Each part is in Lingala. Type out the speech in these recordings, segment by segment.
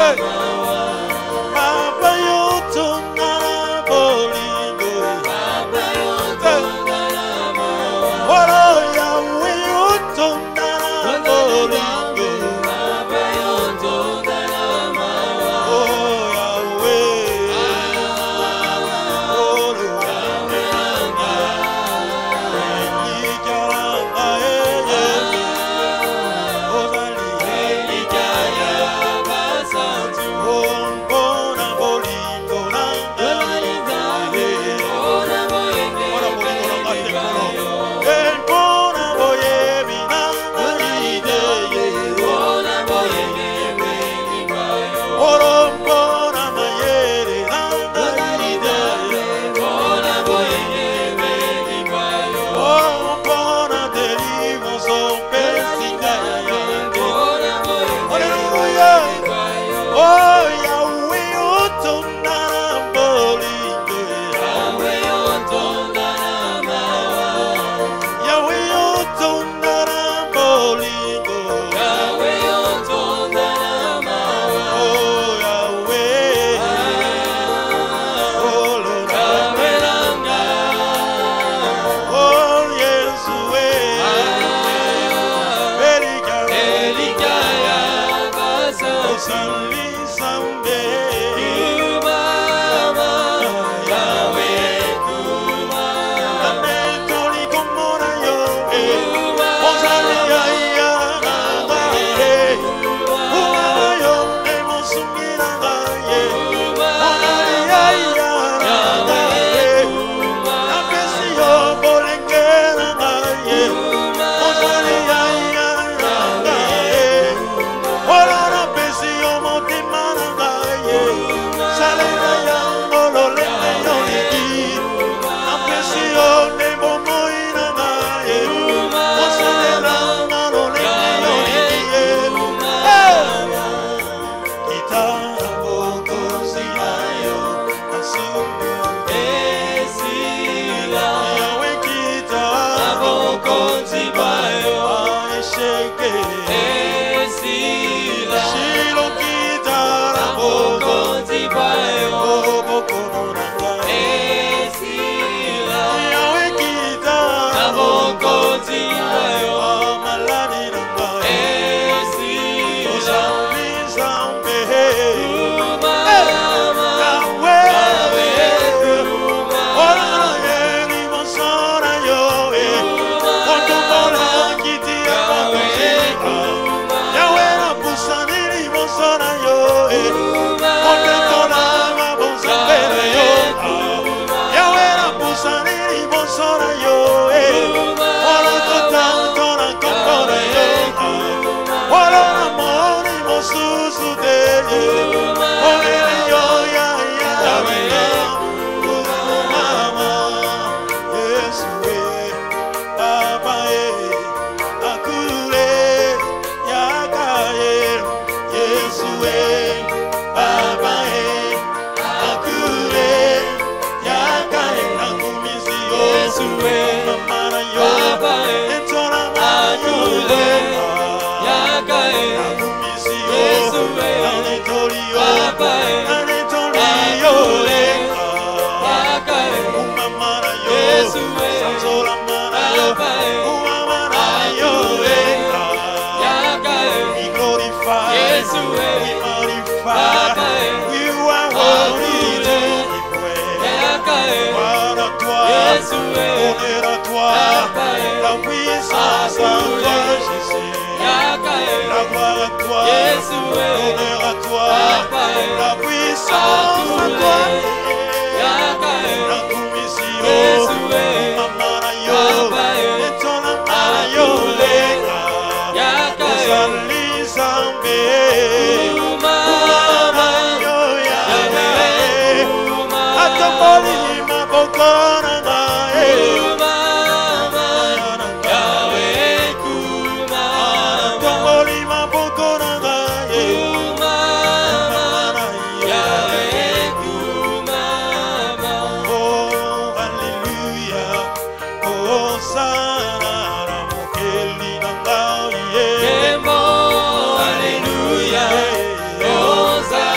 Hallelujah, Hosanna.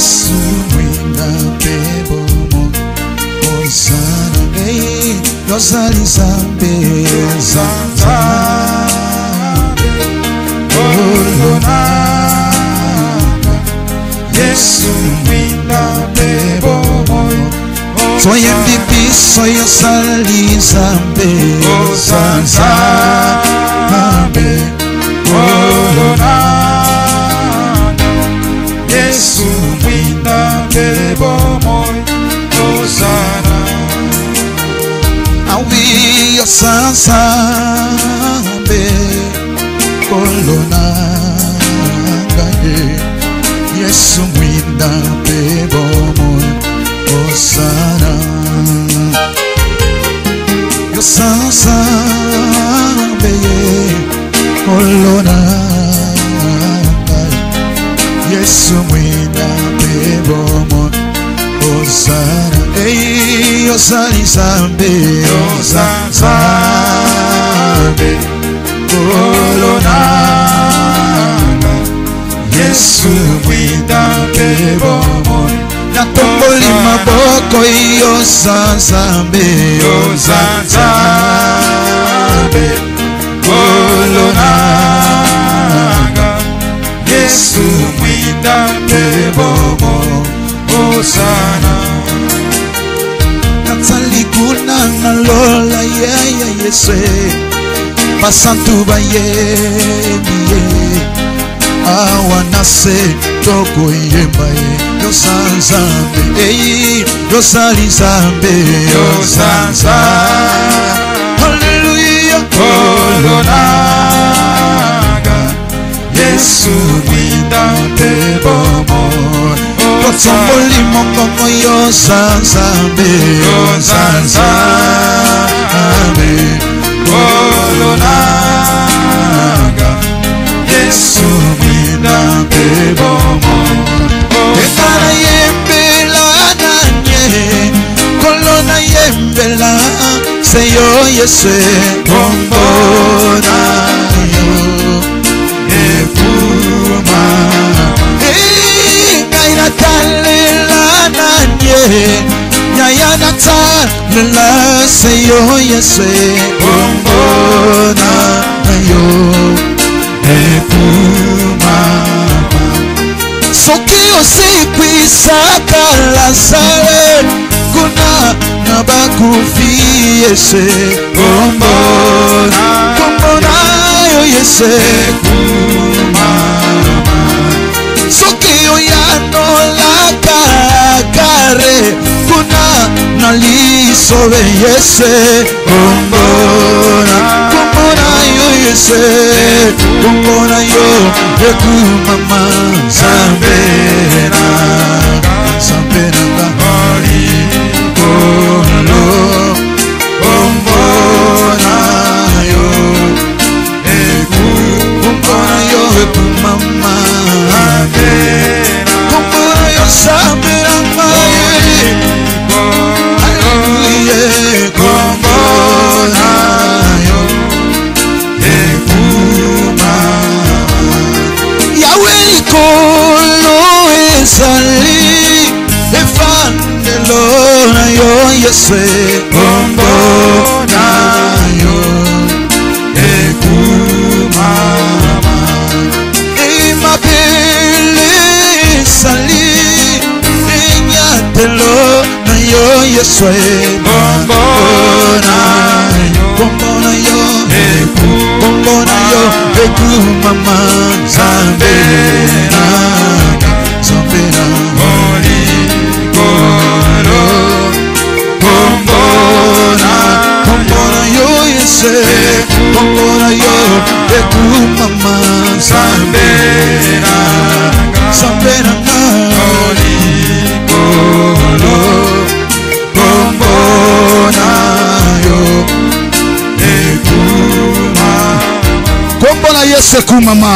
Yesu mwinda pebomo Osana Ei Yosali Zambe Zambe Olonanga Yesu mwinda pebomo Soy MVP soy Yosali Zambe Zambe Olonanga Yesu mwinda pebomo Osana Awi Yosansambe Olonanga Yesu mwinda pebomo Osana Yosansambe Olonanga Yesu mwinda pebomo Osana Ei Yosali Zambe Zambe Olonanga Yesu mwinda pebomo Natomboli maboko Yosazambe Zambe Olonanga Yesu mwinda pebomo Osana Natali kuna nalola ya Yesu Pasantu baye miye Awanase toko yembaye Yosanzambe Ei Yosali Zambe Yosanzambe Hallelujah Olonanga Yesu mwinda pebomo Kotsamboli mokomo Yosanzambe Yosanzambe Olonanga Yesu mwinda pebomo Ekana yembela nanye Kolona yembela Seyo Yesu Kombona yo Efuma Ngaina talela nanye Nyaya natalela Seyo Yesu Kombona yo Efuma Soki osikwisa kalasale Kuna nabakufi Yese Kombona yo Yese Soki oyano la kare Kuna nalisobe Yese Kombona yo Yese Kombona yo Ekumama Zambena Hori Kolo Kombona yo Kombona yo Ekumama Kombona yo Zambena Hallelujah Kombona yo Yahweh Kolo Esali Efandelo na yo Yeswe Kombona yo Ekumama Imabele Sali Inyatelo na yo Yeswe Kombona yo Kombona yo Ekumama Zambena Hori Kolo Kombona yo Yese Kombona yo Ekumama Zambena Hori Kolo Kombona yo Ekumama Kombona Yese Kumama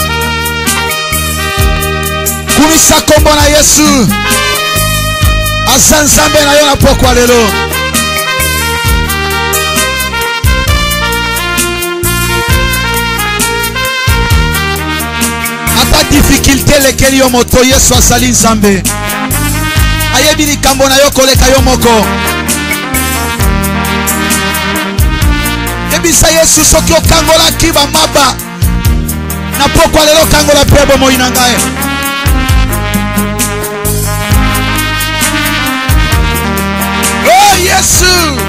Kumisa Kombona Yesu aza nzambe na yo na pokwa lelo. Ata difficulté lekeli yo moto Yesu asali nzambe. Ayebi likambo na yo koleka yo moko. Ebisa Yesu soki okangola kiba maba na pokwa lelo kangola pebo moi na ngai. Oh Yesu,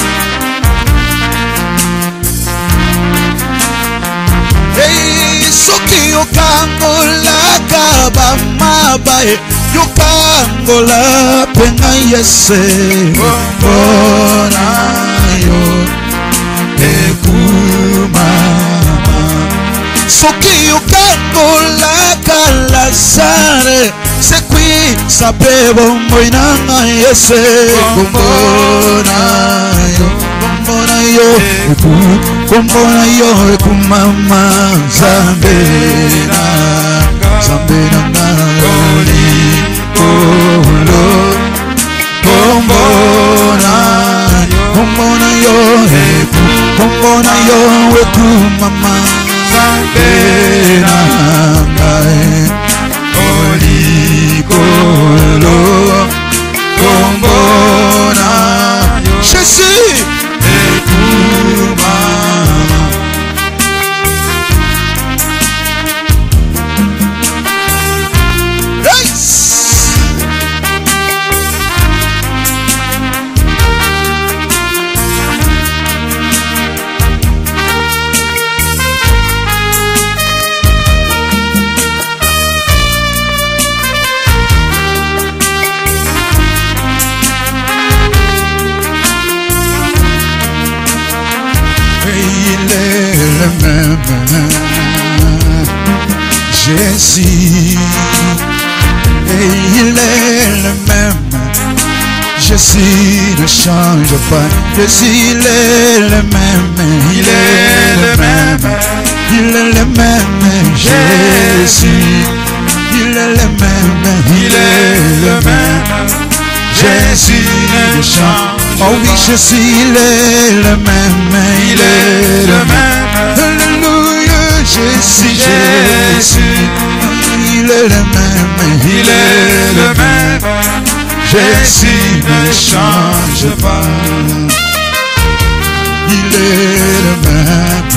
hey soki okangola kaba maba yokangola penga Yesu bona yo ekumama soki yokangola kalasare sekwi sapebo moinanga Yesu bona yo ekumama zambena kolo kombona yo ekumama zambena kolo kombona Jésus ekumama. Jésus, et il est le même. Jésus ne change pas. Jésus, il est le même. Il est le même. Il est le même. Jésus, il est le même. Il est le même. Jésus ne change. Oh oui, Jésus, il est le même. Il est le même. Alléluia, Jésus, Jésus. Il est le même, il est le même. Jésus ne change pas. Il est le même.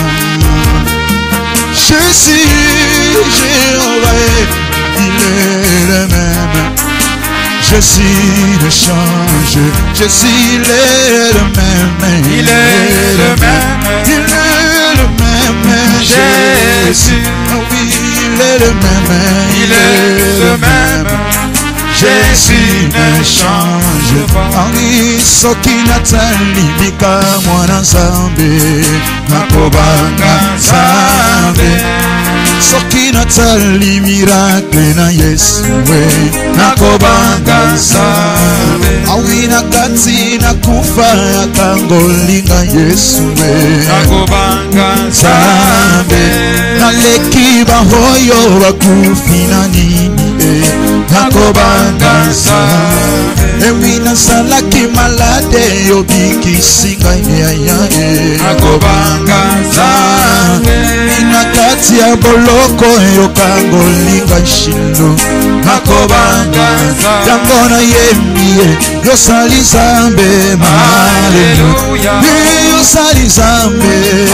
Jésus, Jéhovah, il est le même. Jésus ne change. Jésus, il est le même. Il est le même. Il est le même. Jésus, oui. Il est le même, il est le même. Jésus ne change pas. Angi soki natali bika mwana Nzambe nakobanga Nzambe. Soki natali miracle na Yesu nakobanga Nzambe. Awi nakati nakufa akangolinga Yesu nakobanga Nzambe. Naleki bahoyo bakufina nini nakobanga Nzambe. Ewi nasalaki malade yobikisinga yaya nakobanga Nzambe. Inakati ya boloko yokangolinga shilo nakobanga Nzambe. Yangona yemie yosali Nzambe haleluya. Yosali Nzambe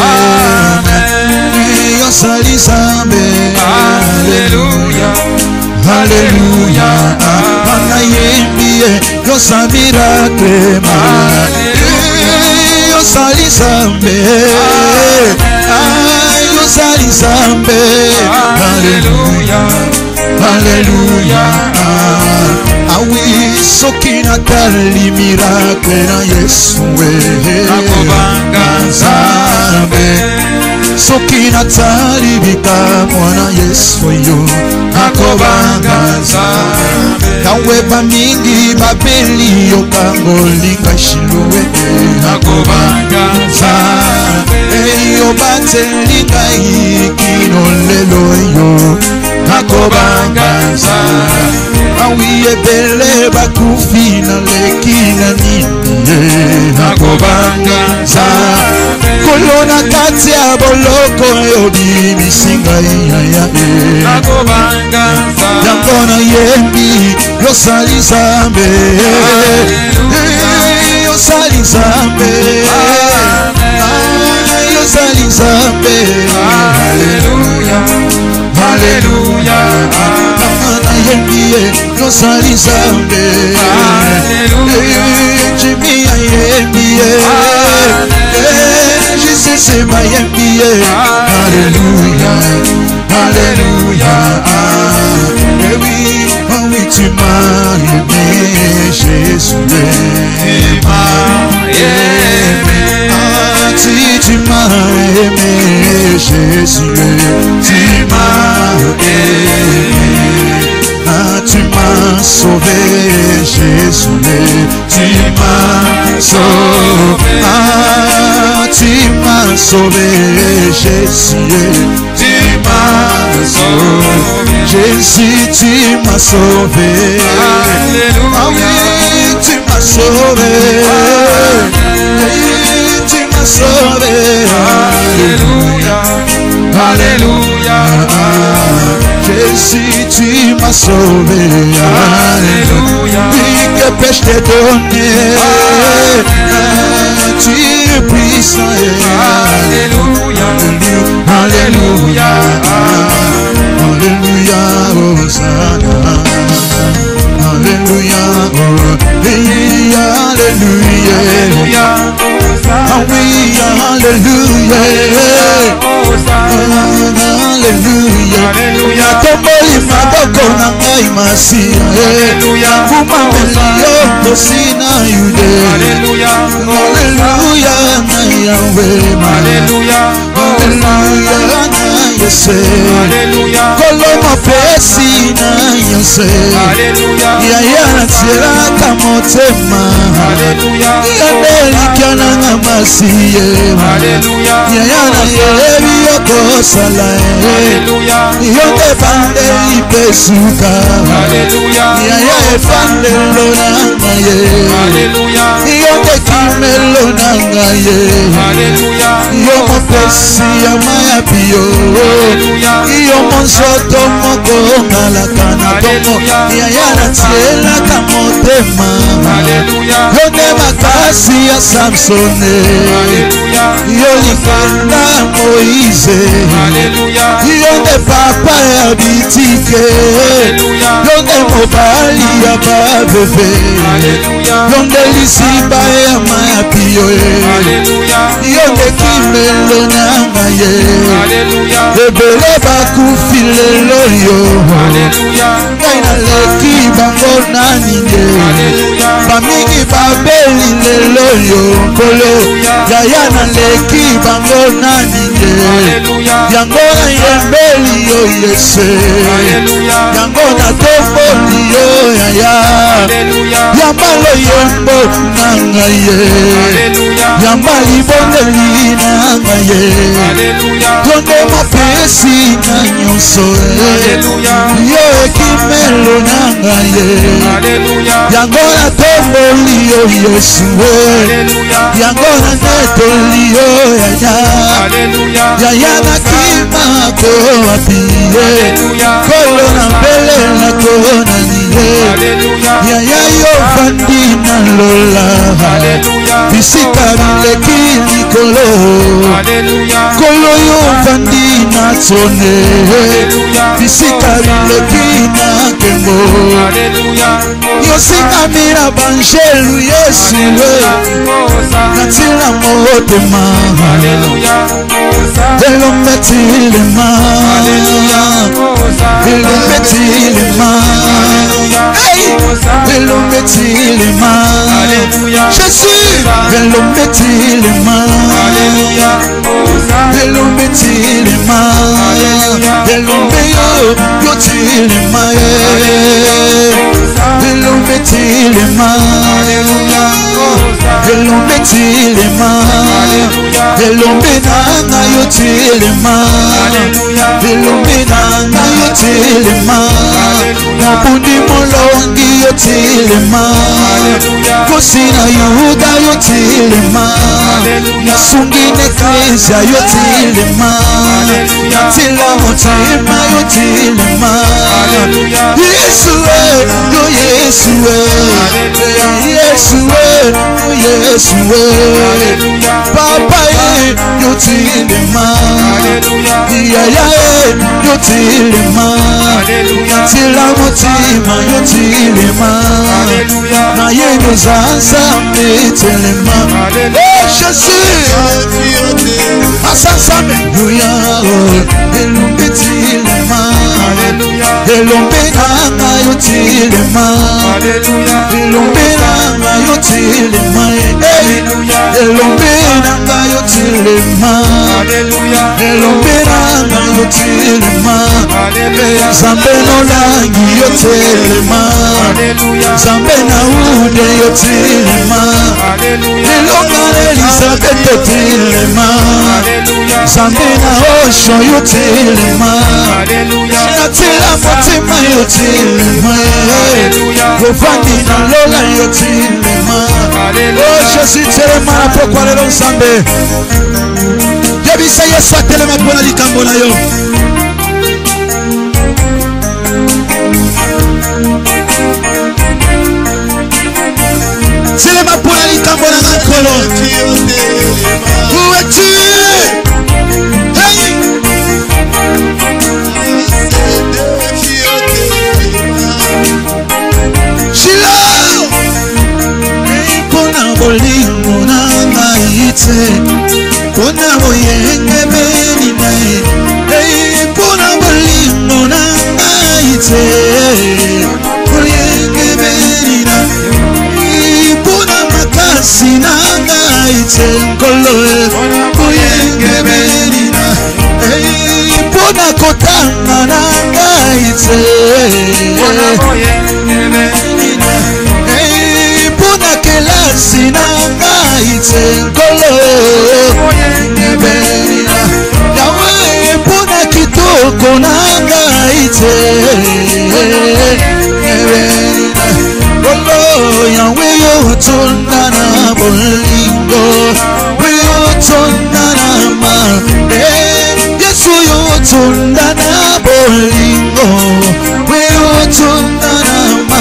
amen. Yosali Nzambe haleluya. Haleluya. Ana yembie yosa miracle yosali Nzambe yosali Nzambe haleluya. Haleluya. Awi soki natali miracle na Yesu nakobanga Nzambe. Soki natali bika mwana Yesu yo nakobanga Nzambe. Kawe bamingi babeli yokangolinga shilowe nakobanga Nzambe. Eyo batelinga ikino lelo yo nakobanganza awiye bele bakufina lekina nini nakobanganza kolona kati ya boloko yobi misinga ya nakobanganza yambona yembi yosali zambe yosali zambe yosali zambe haleluya haleluya yembi yosali zambe haleluya jimi yembi Jesus sema yembi haleluya haleluya oui tu m'as aimé Jésus si tu m'as aimé Jésus tu m'as aimé tu m'as sauvé Jésus tu m'as sauvé tu m'as sauvé Jésus tu m'as sauvé Jésus tu m'as sauvé ah oui tu m'as sauvé tu m'as sauvé alléluia alléluia Jésus tu m'as sauvé alléluia oui que peux-je te donner tu es puissant alléluia alléluia alléluia Hosanna alléluia alléluia alléluia ah oui alléluia alléluia tomboli maboko na ngai masia kumameli yo tosina yude alléluia na yawe alléluia na yese koloma pesi na yose yaya natiraka motema yandelikana na masiye yaya na yebi yokosala yonde fandeli pesuka yaya efandelo na ye yonde kimelo na ye yo mopesi ya maya piyo yo monsoto moko ngalaka na tomo yaya natielaka motema yonde makasi ya Samsone yo likanda Moise yonde papa ya bitike yonde mobali ya babebe yonde lisiba ya mayapiyo yonde kimelo na ngaye ebele bakufi lelo yo ngai naleki bango naninde bamingi babeli lelo yo nkolo yaya naleki bango naninde yango nayembeli yo yese yango natomboli yo yaya yamba loyembo na ngaye yamba libondeli na ngaye yonde mapesi na nyonso yo ekimelo na ngaye yango natomboli yo yesu yango nanetoli yo yaya yaya nakima ko apiye kolo na mbele na kona niye yaya yo vandi na lola bisika bileki likolo kolo yo vandi na tsone bisika bileki na kembo yosingamira banjelu yesu natila motema elometilema elometilema elometilema Jésus elometilema elometilema elomeyo yotilema elometilema elombe tilema elombe nanga yo tilema elombe nanga yo tilema nabundi molongi yo tilema kosina yuda yo tilema nasungi neklezia yo tilema tila motima yo tilema Yesu yo Yesu Yesu Yesu Papa yo tilema Yaya yo tilema tila motima yo tilema na yeno zanza metelema Jésus asasa meluya elombe tilema elombe nanga yo tilema elombe nanga yo tilema elombe nanga yo tilema elombe nanga yo tilema zambe no langi yo tilema zambe na ude yo tilema elonga Elizabeth yo tilema zambe na osho yo tilema na tila motima yo tilema ovandi na lola yo tilema oh Jésus telema na pokwa lelo nzambe yebisa Yesu atelema mpona likambo na yo telema mpona likambo na nkolo où es-tu bolingo na ngai te mpona boyenge beni na ye mpona bolingo na ngai te boyenge beni na mpona makasi na ngai te nkolo boyenge beni na mpona kotanga na ngai te sinanga itenkolo ngebenina yawe mpona kitoko nanga ite ngebenina olo yawe yotonda na bolingo yotonda na ma Yesu yotonda na bolingo yotonda na ma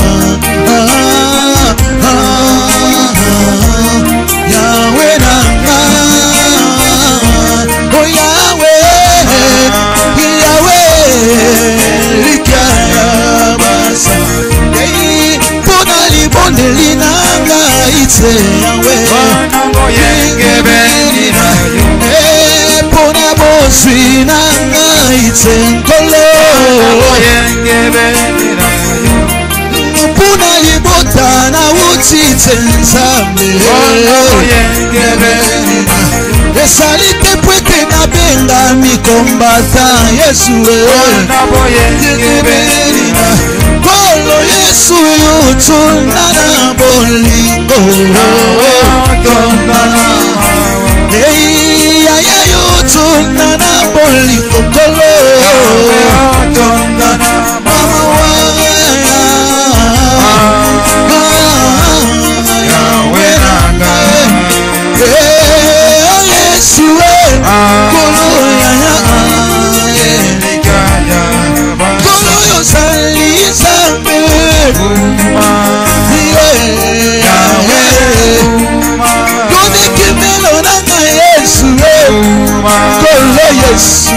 pona boswi nanga itenkolo pona libota na wuti tenzambe esali te pwete na benga mikombata Yesu kolo Yesu yotunda na bolingo yaya yotunda na bolingo kolo mama Yesu kolo yaya kolo yosali zambe Yesu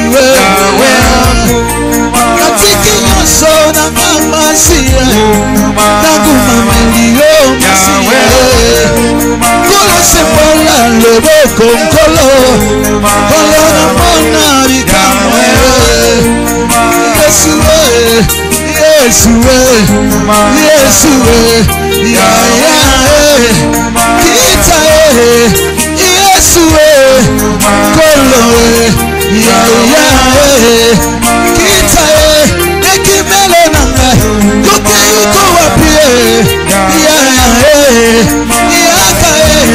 katiki nyoso na mamasia nakumamelio masia kolo sepola loboko nkolo kolo na mona bikamwe Yesu Yesu Yesu ya kita Yesu kolo ya kita ekimelo nanga yote yuko wapi ya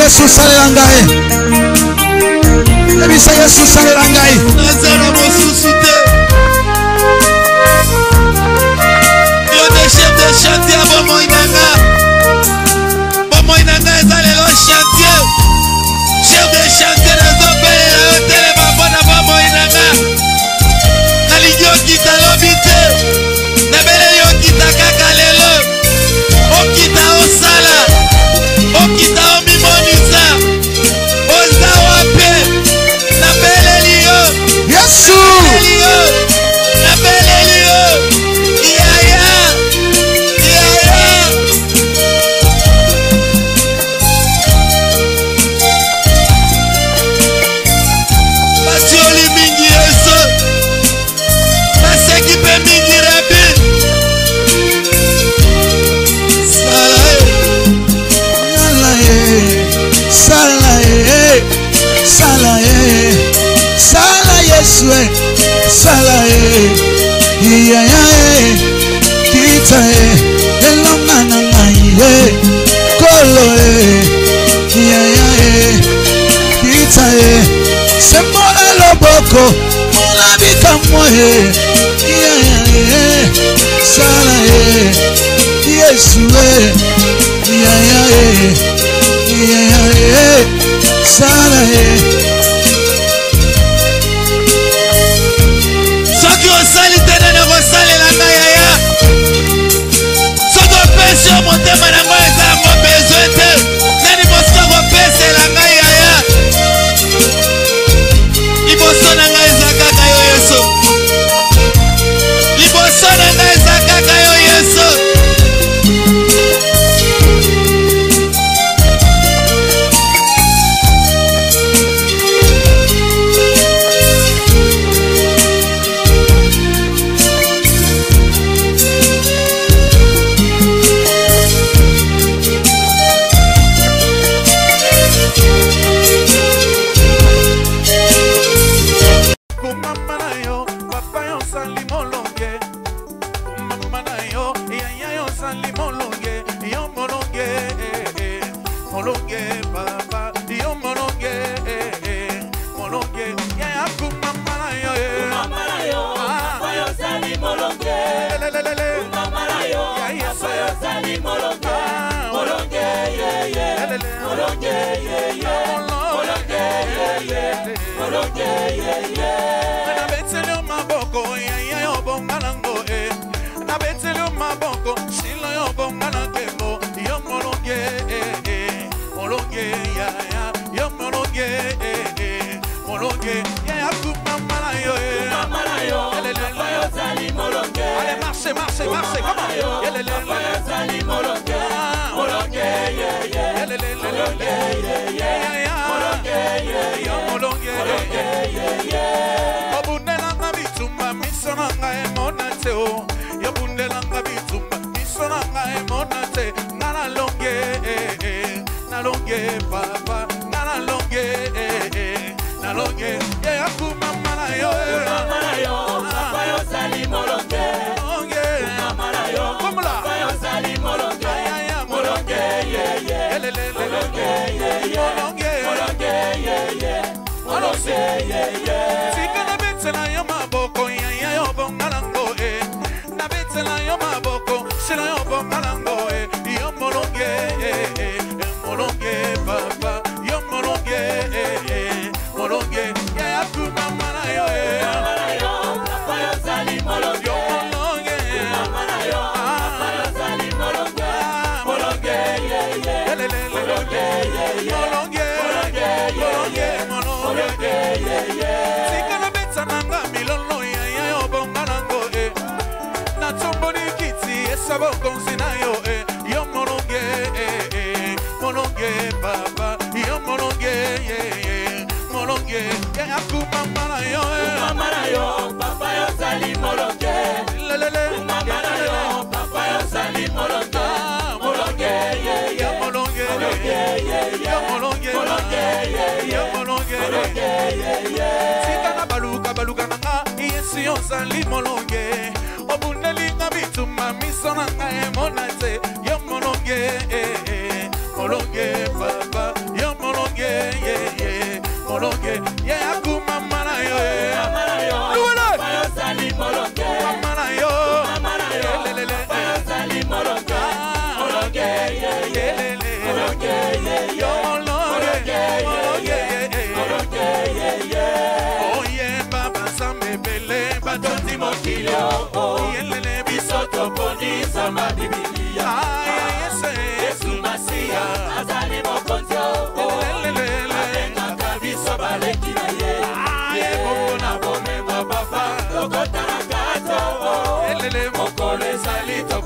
Yesu salela ngai. Yebisa Yesu salela ngai. Nazara mosusu te. Yo de chef de chantier bomoi nanga. Bomoi nanga eza lelo chantier. Chef de chantier nazobelela yo telema mpona bomoi nanga. Nalingi okita lobi te. Nabeleli okita kaka lelo. Okita osala. Okita omimonisa. Oza wape. Nabeleli yo. Yesu. Nabeleli yo. Yaya. Yaya. Batioli mingi yeso. Baseki pe mingi rabi. Sala Yesu, sala iya kita elonga na ngai kolo iya kita semola loboko mola bikamwe iya sala Yesu iya sala Soki osali te nani okosalela ngai yaya. Soki opesi yo motema na ngai eza yango bezwe te. Nani mosusu akopesela ngai yaya. Liboso na ngai eza kaka yo Yesu. Liboso na ngai eza kaka yo Yesu.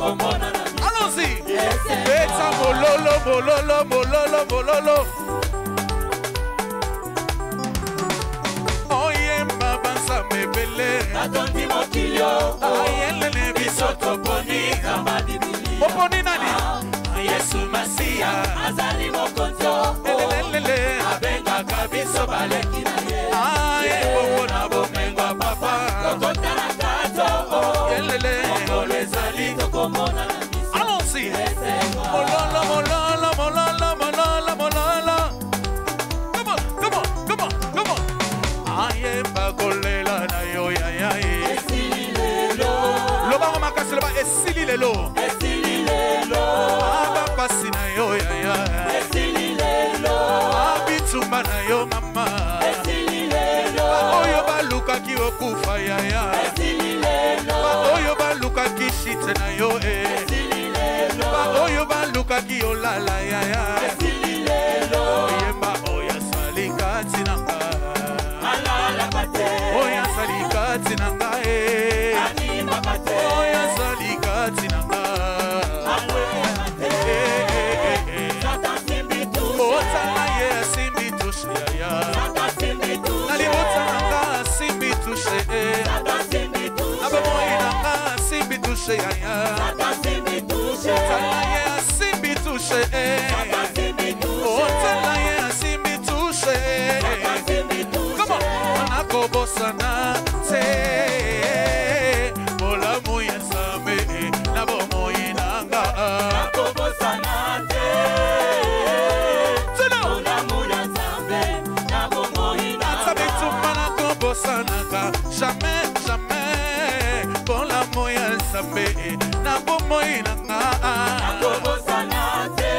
Allons-y. Beta mololo, mololo, mololo, mololo. Oye mabanza mebele. Atondi mokilio. Ayelele Bisoto poni kama dibili. Oponi nani? Yesu Masia. Azali mokonzo. Lelelele. Abenga kabiso baleki na ye. Aye bobo na bomengwa papa. Kokota na kato. Yelele. Olezali tokomona na misi. Allons-y. Mololo, mololo, mololo, mololo, mololo. Come on, come on, come on, come on. Aye bagolela na yo ya ya. Esili lelo. Loba makasi loba esili lelo. Esili lelo. Aba pasi na yo ya ya. Esili lelo. Abitumba na yo mama. Esili lelo. Oyo baluka ki okufa ya ya. Esili lelo. Oyo baluka ki shite na yo Esili lelo. Oyo baluka ki olala ya ya. Esili lelo. Yemba oya salika tinanga. Alala pate. Oya salika tinanga Anima pate. Oya salika tinanga. Alwe pate. Satan simbi touche. Otala ye simbi touche ya ya. Satan simbi touche. Nali otala simbi touche Satan simbi touche. Aba moinanga simbi touche ya ya. Satan simbi touche. Otala ye simbi touche Satan simbi touche. Otala ye simbi touche. Satan simbi touche. Come on. Anakobosana te Mola muya same Nabo moinanga Nakobosana te. Tino Olamula zambe. Nabo moina. Atabituma nakobosanaka Jamais, jamais Mola muya same Nabo moinanga Nakobosana te.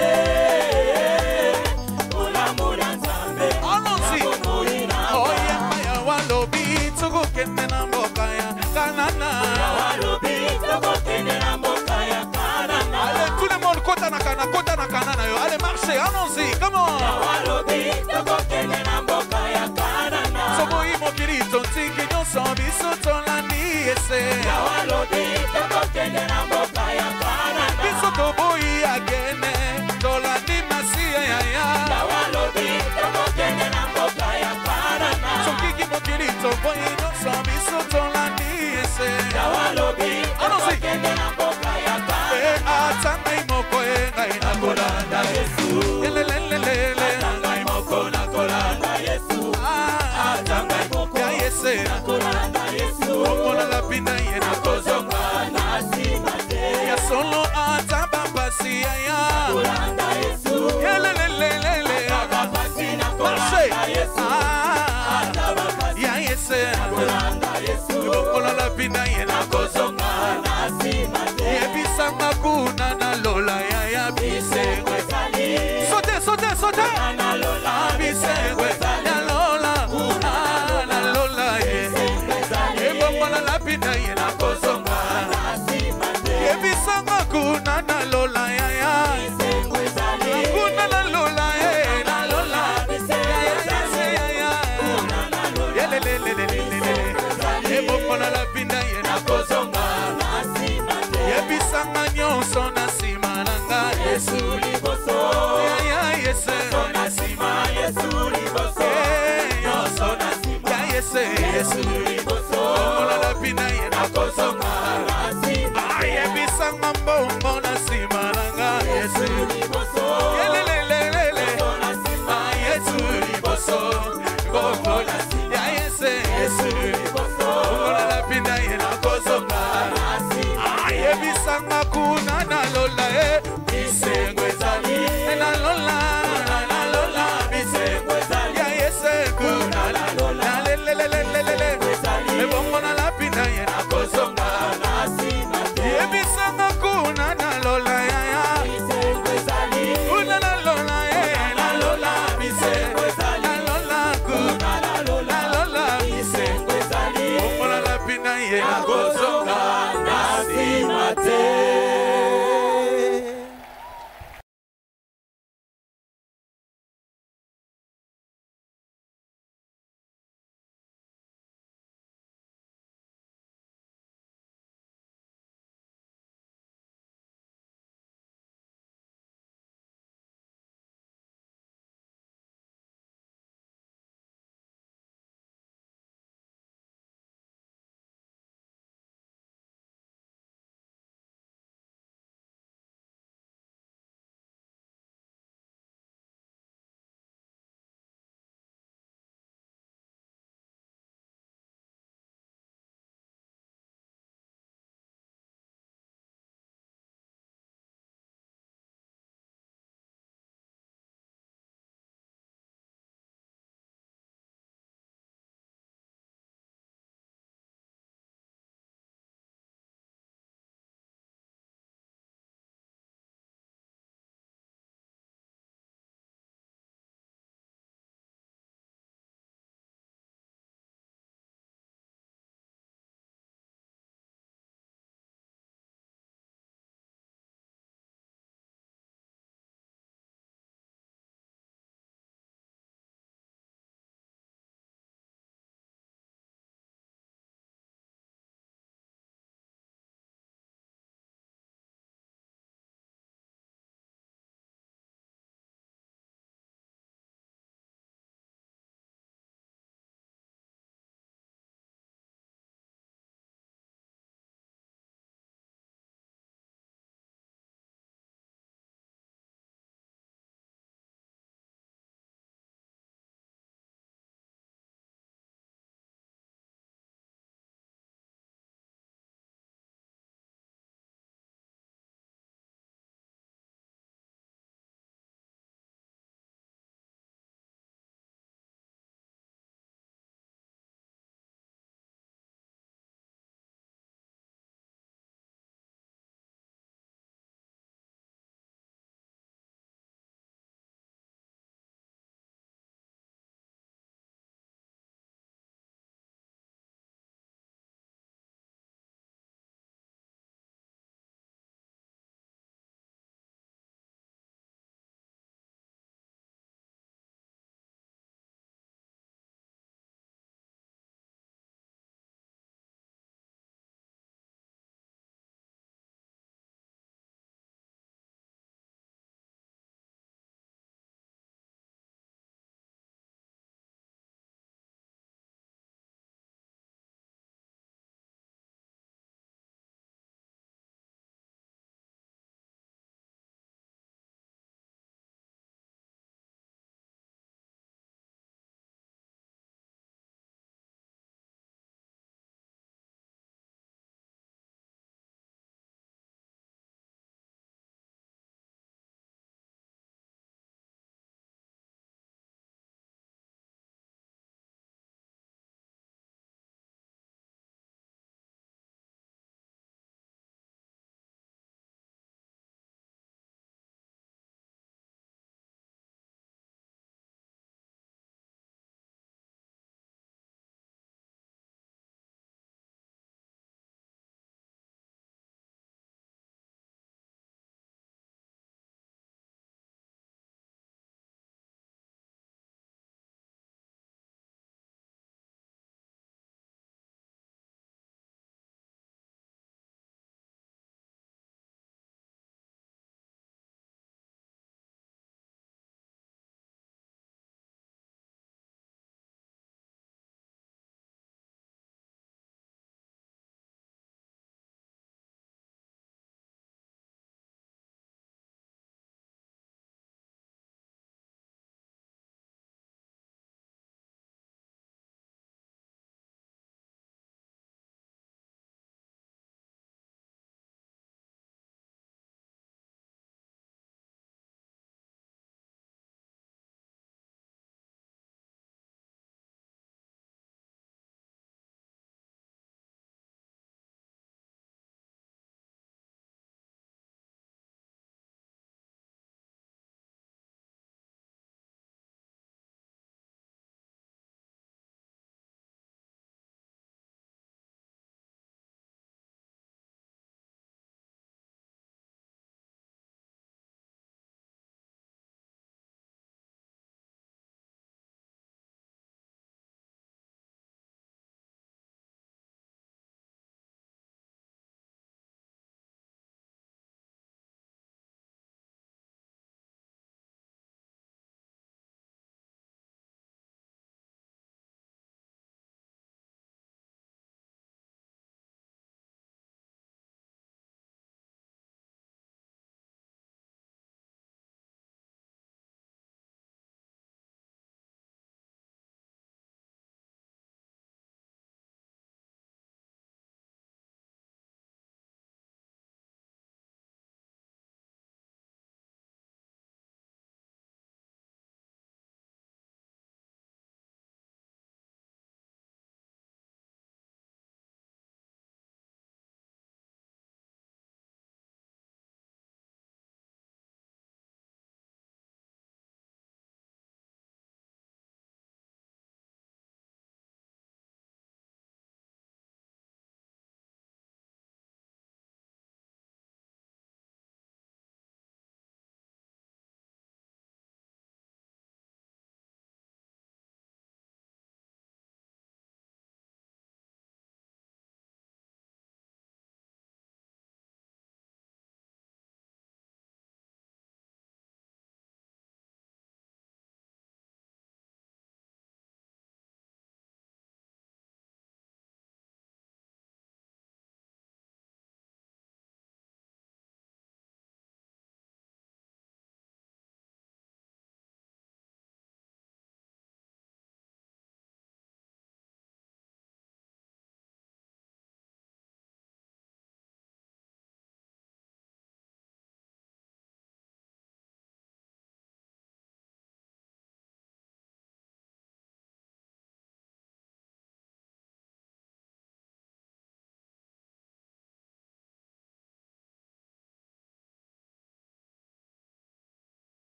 Olamula zambe. Allons-y. Nabo moina. Oye maya walobi Tugu kene na mboka ya Kanana Walobi toko kende na mboka ya Kanana. Allez tout le monde kota na kanana yo Allez marchez, allons-y, come on Walobi toko kende na mboka ya Kanana. Soboyi mokili tontiki nyonso biso tolandi ese Walobi toko kende na mboka ya Kanana. biso toboyi agene tolandi masiya yaya Walobi toko kende na mboka ya Kanana. sokiki mokili toboyi nyonso biso tolandi ese Walobi toko Allons-y. kende na mboka ya Kanana. ata ngai moko ngai nakolanda Yesu. elelelelele Ngai moko na kolanda Yesu. Ngai moko ya yese kolanda Yesu. okola lapina ye nakozonga Na sima te. ya solo ata bapasi yaya Kolanda Yesu. elelelelele Basi na marche kolanda Yesu. Basi ya yese kolanda Yesu. okola lapina ye nakozonga Na sima te. yebisanga kuna na lola yaya bisengwe Ezali. sote sote sote Na lola. bisengwe ya lola na lola ye Ezali. ebongola lapina ye nakozonga Na sima te. yebisanga kuna na lola yaya Ezali. kuna na lola ye na lola yaya yelelelelelele ebongola lapina ye nakozonga yebisanga nyonso na nsima na nga yesu yaya yese nyonso ya yese yesu bongola lapina ye nakozonga ayebisanga mbongo na nsima na nga yesu yelelelelele yesu liboso bongola ya yese yesu bongola lapina ye nakozonga ayebisanga kuna na lola bisengo ezali na lola bisengo ezali ya yese kuna na lola lelelelelele ebongo na lapina ye nakozonga yebisanga kuna na lola yaya kuna na lola na lola bisengo na lola kuna na lola bisengo ezali bongo na lapina ye nakozonga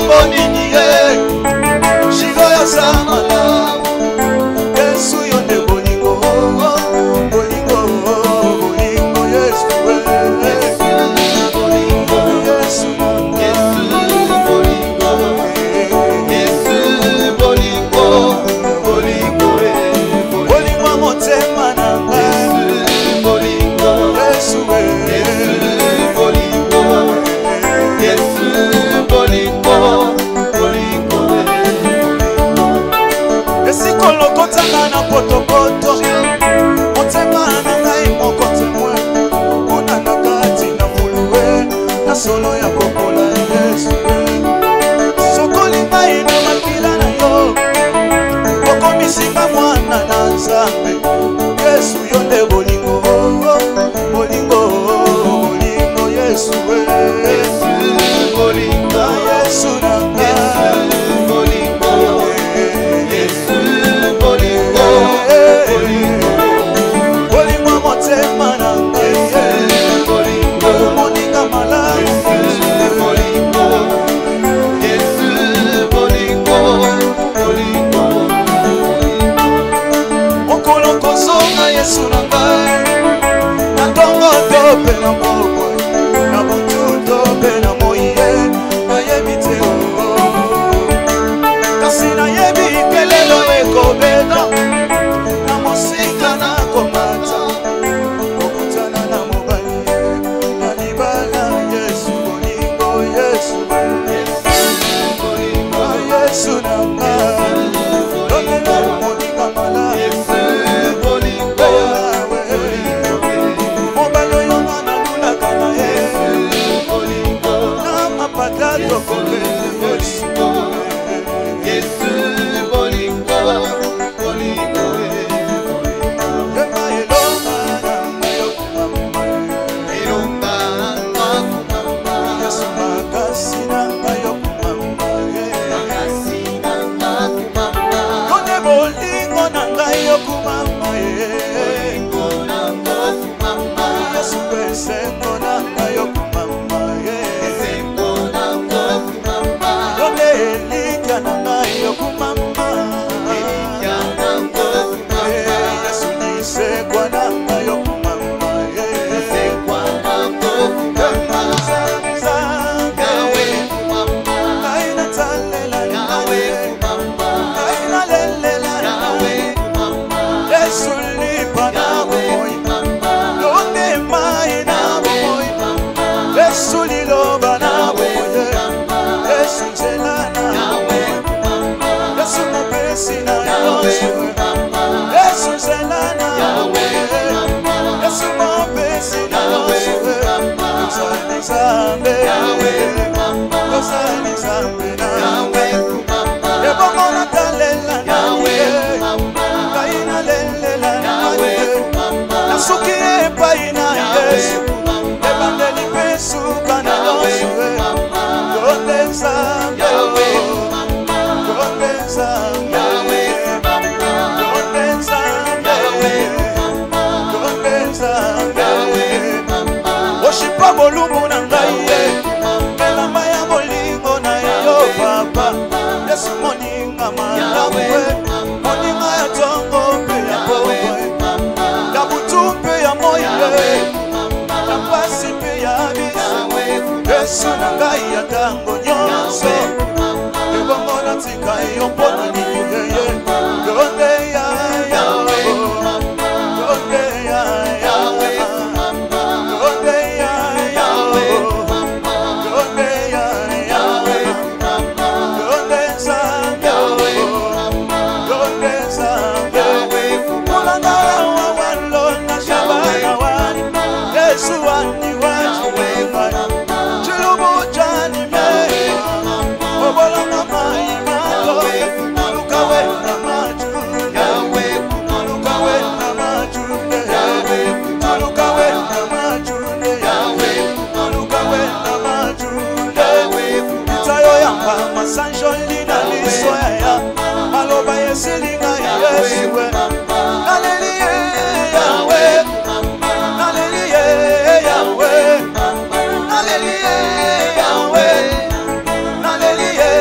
mambo nini ye Shigo ya samala Yesu yonde bolingo Bolingo Bolingo Yesu Bolingo Yesu Yesu bolingo Yesu bolingo Bolingo Bolingo motema nanga Yesu bolingo Yesu bolingo Yesu bolingo Bolingo Esikolokotanga na potopoto Motema na ngai moko temwe Kuna na kati na mulue Na solo ya kokola Yesu Sokoli ngai na makila na yo Koko misinga mwana na nzambe Yesu yonde bolingo Bolingo Bolingo Yesu Yesu bolingo Yesu na bolingo Yesu bolingo Bolingo motema na bolingo moninga malamu bolingo Yesu bolingo Bolingo Okolo kozonga Yesu na ngai Na tongo tope na moko Na buntu tope na moye Na yebi te Kasi na yebi kelelo ekobeta Na mosika na komata Okutana na mobali Na libala Yesu bolingo Yesu bolingo Yesu na ngai Lomela moninga mala Yesu bolingo Mobali oyo na lulaka na Yesu bolingo Na mapata tokole Yesu Yesu bolingo Bolingo Yema elonga na mayo kumama Elonga na kumama Yesu makasi na mayo kumama Makasi na kumama Kone bolingo na mayo kumama Bolingo na kumama Yesu besengo na mayo kumama Besengo na kumama Kone elika na mayo kumama Elika na kumama Yesu nisekwa na mayo kumama Nisekwa na kumama Yawe kumama Aina talela Yawe kumama Aina lelela Yawe kumama Yesu lipa na boy Donde mai na boy Yesu liloba na boy Yesu zelana Yesu mopesi na Yesu Yesu zelana Yesu mopesi na Yesu Yosani zambe Yosani zambe na Yebongo na talela na Kaina lelela na Nasuki epai na Yesu Ebandeli pesuka na Yesu Yonde zambe Yonde zambe Yonde zambe Yonde zambe Oshipa bolumu na ngai Elamba ya bolingo na yo papa Yesu moninga malamu Moninga ya tongo pe ya boy Ya butu pe ya moye Ya pasi pe ya bisu Yesu na ngai ya tango nyonso Ebongo na tika yo mpono ni yeye Yonde ya Yonde ya Yonde ya Yonde ya Yonde zambe Yonde zambe Mulanga wa walo na shabana wani Yesu wani wani Chilubu jani me Obolanga mai mato Mulukawe na majunde Mulukawe na majunde Mulukawe na majunde Mulukawe na majunde Itayo yamba masanjo lina liso ya Maloba yesilinga Yesu Hallelujah Yahweh Hallelujah Yahweh Hallelujah Yahweh Hallelujah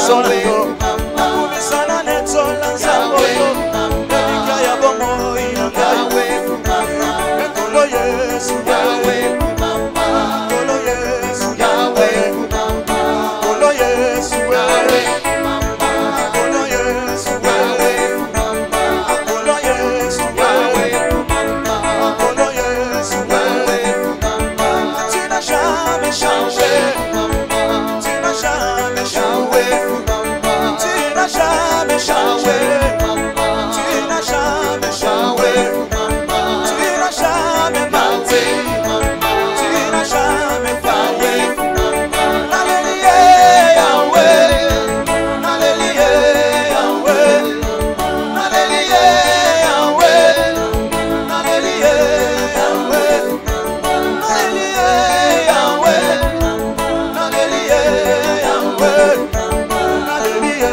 sola yo nakumisana netsola nzambo yo elika ya bongo inangai ekolo Yesu Yahweh ekolo Yesu Yahweh ekolo Yesu Yahweh ekolo Yesu Yahweh ekolo Yesu Yahweh ekolo Yesu Yahweh tu n'as jamais changé tu n'as jamais changé tu n'as jamais changé tu n'as jamais changé tu n'as jamais menti tu n'as jamais failli Alléluia Yahweh Alléluia Yahweh Alléluia Yahweh Alléluia Yahweh Alléluia Yahweh Alléluia Yahweh Alléluia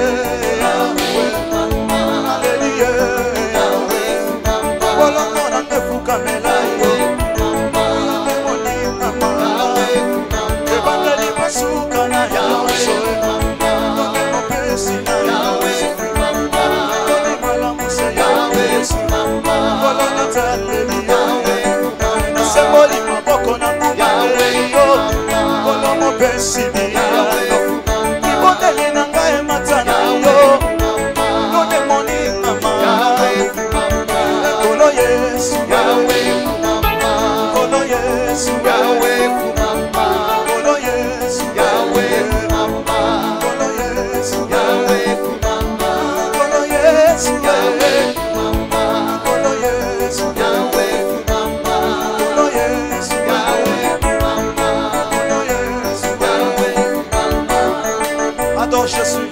Yahweh Alléluia Yahweh Bolongo na ndefuka melayo Monika mama Ebangeli pasuka na yaso None mopesi na Yahweh None malamusa Yahweh Bolongo taleli Yahweh Nasemboli maboko na Yahweh Bolongo mopesi ni Yahweh Ibondeli na ngai matana yo None monika mama Ekolo Yesu Yahweh Ekolo Yesu Yahweh Ekolo Yesu Yahweh Ekolo Yesu Yahweh Ekolo Yesu Yahweh Ekolo Yesu Yahweh Ekolo Yesu Yahweh Ekolo Yesu Yahweh Adore Jésus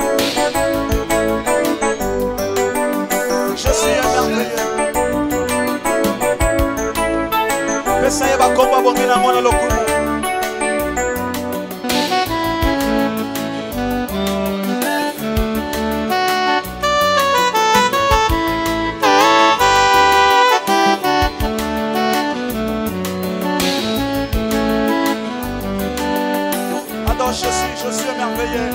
Jésus est merveilleux Pesa ye bakomba bongi na mwana lokumu Adore Jésus, Jésus est merveilleux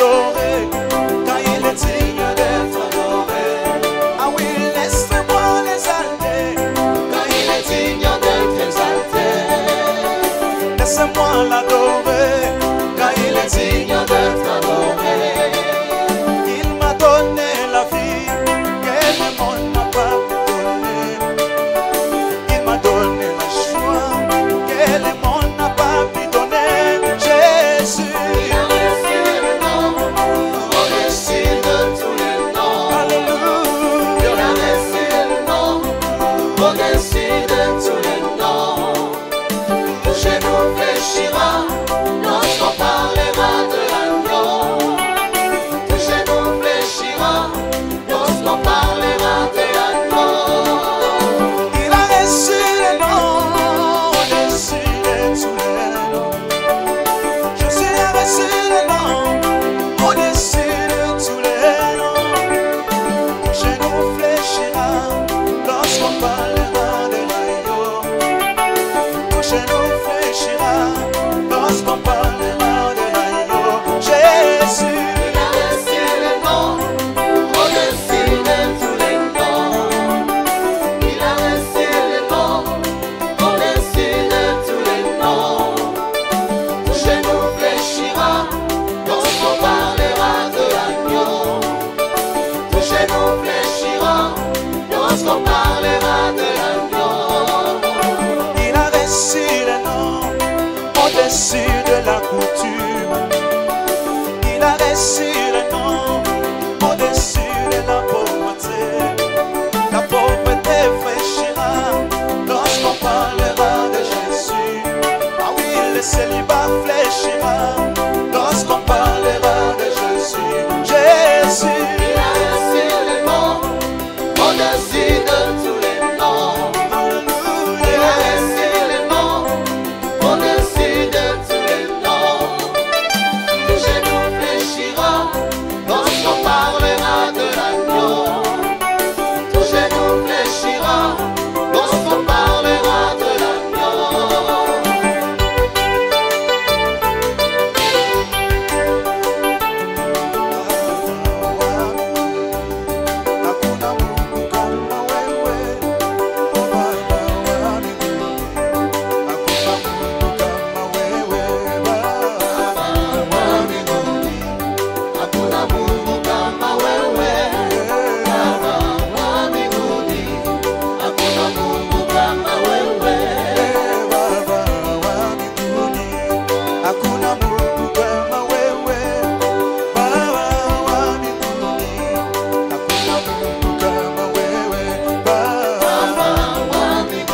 l'adorer, car il est digne d'être adoré. Ah oui, laisse-moi l'exalter, car il est digne d'être exalté. Laisse-moi l'adorer, car il est digne d'être adoré. Il m'a donné la vie que le monde n'a pas pu donner. Il m'a donné la joie que le monde n'a pas pu donner. Jésus, Il a reçu le nom au-dessus de tous les noms. alléluia. Il a reçu le nom au-dessus de tous les noms. Tout genou fléchira lorsqu'on parlera de l'agneau. Tout genou fléchira lorsqu'on parlera de l'agneau. Il a reçu le nom au-dessus de tous les noms. Jésus a reçu le nom au-dessus de tous les noms. Je nous fléchira lorsqu'on parlera de l'agneau. Je nous fléchira lorsqu'on parlera de l'agneau. Jésus, Il a reçu le nom au-dessus de tous les noms. Il a reçu le nom au-dessus de tous les noms. Tout genou fléchira lorsqu'on parlera de l'agneau. Tout genou fléchira lorsqu'on parlera de l'agneau. il a reçu le nom au-dessus de la coutume. Il a reçu le nom au-dessus de la pauvreté. La pauvreté fléchira lorsqu'on parlera de Jésus. Ah oui, le célibat fléchira lorsqu'on parlera de Jésus. Jésus, Il a reçu le nom au-dessus de tous les noms. Il a alléluia. reçu le nom au-dessus de tous les noms. Tout genou fléchira lorsqu'on parlera de l'agneau. Tout genou fléchira lorsqu'on parlera de l'agneau. Hakuna Mungu kama wewe, Baba wa mbinguni. Hakuna Mungu kama wewe, Baba wa mbinguni. Hakuna Mungu kama wewe, Baba wa mbinguni. Hakuna Mungu kama wewe. Baba wa mbinguni. Hakuna Mungu kama wewe, Baba wa mbinguni. Hakuna Mungu kama wewe, Baba. Hakuna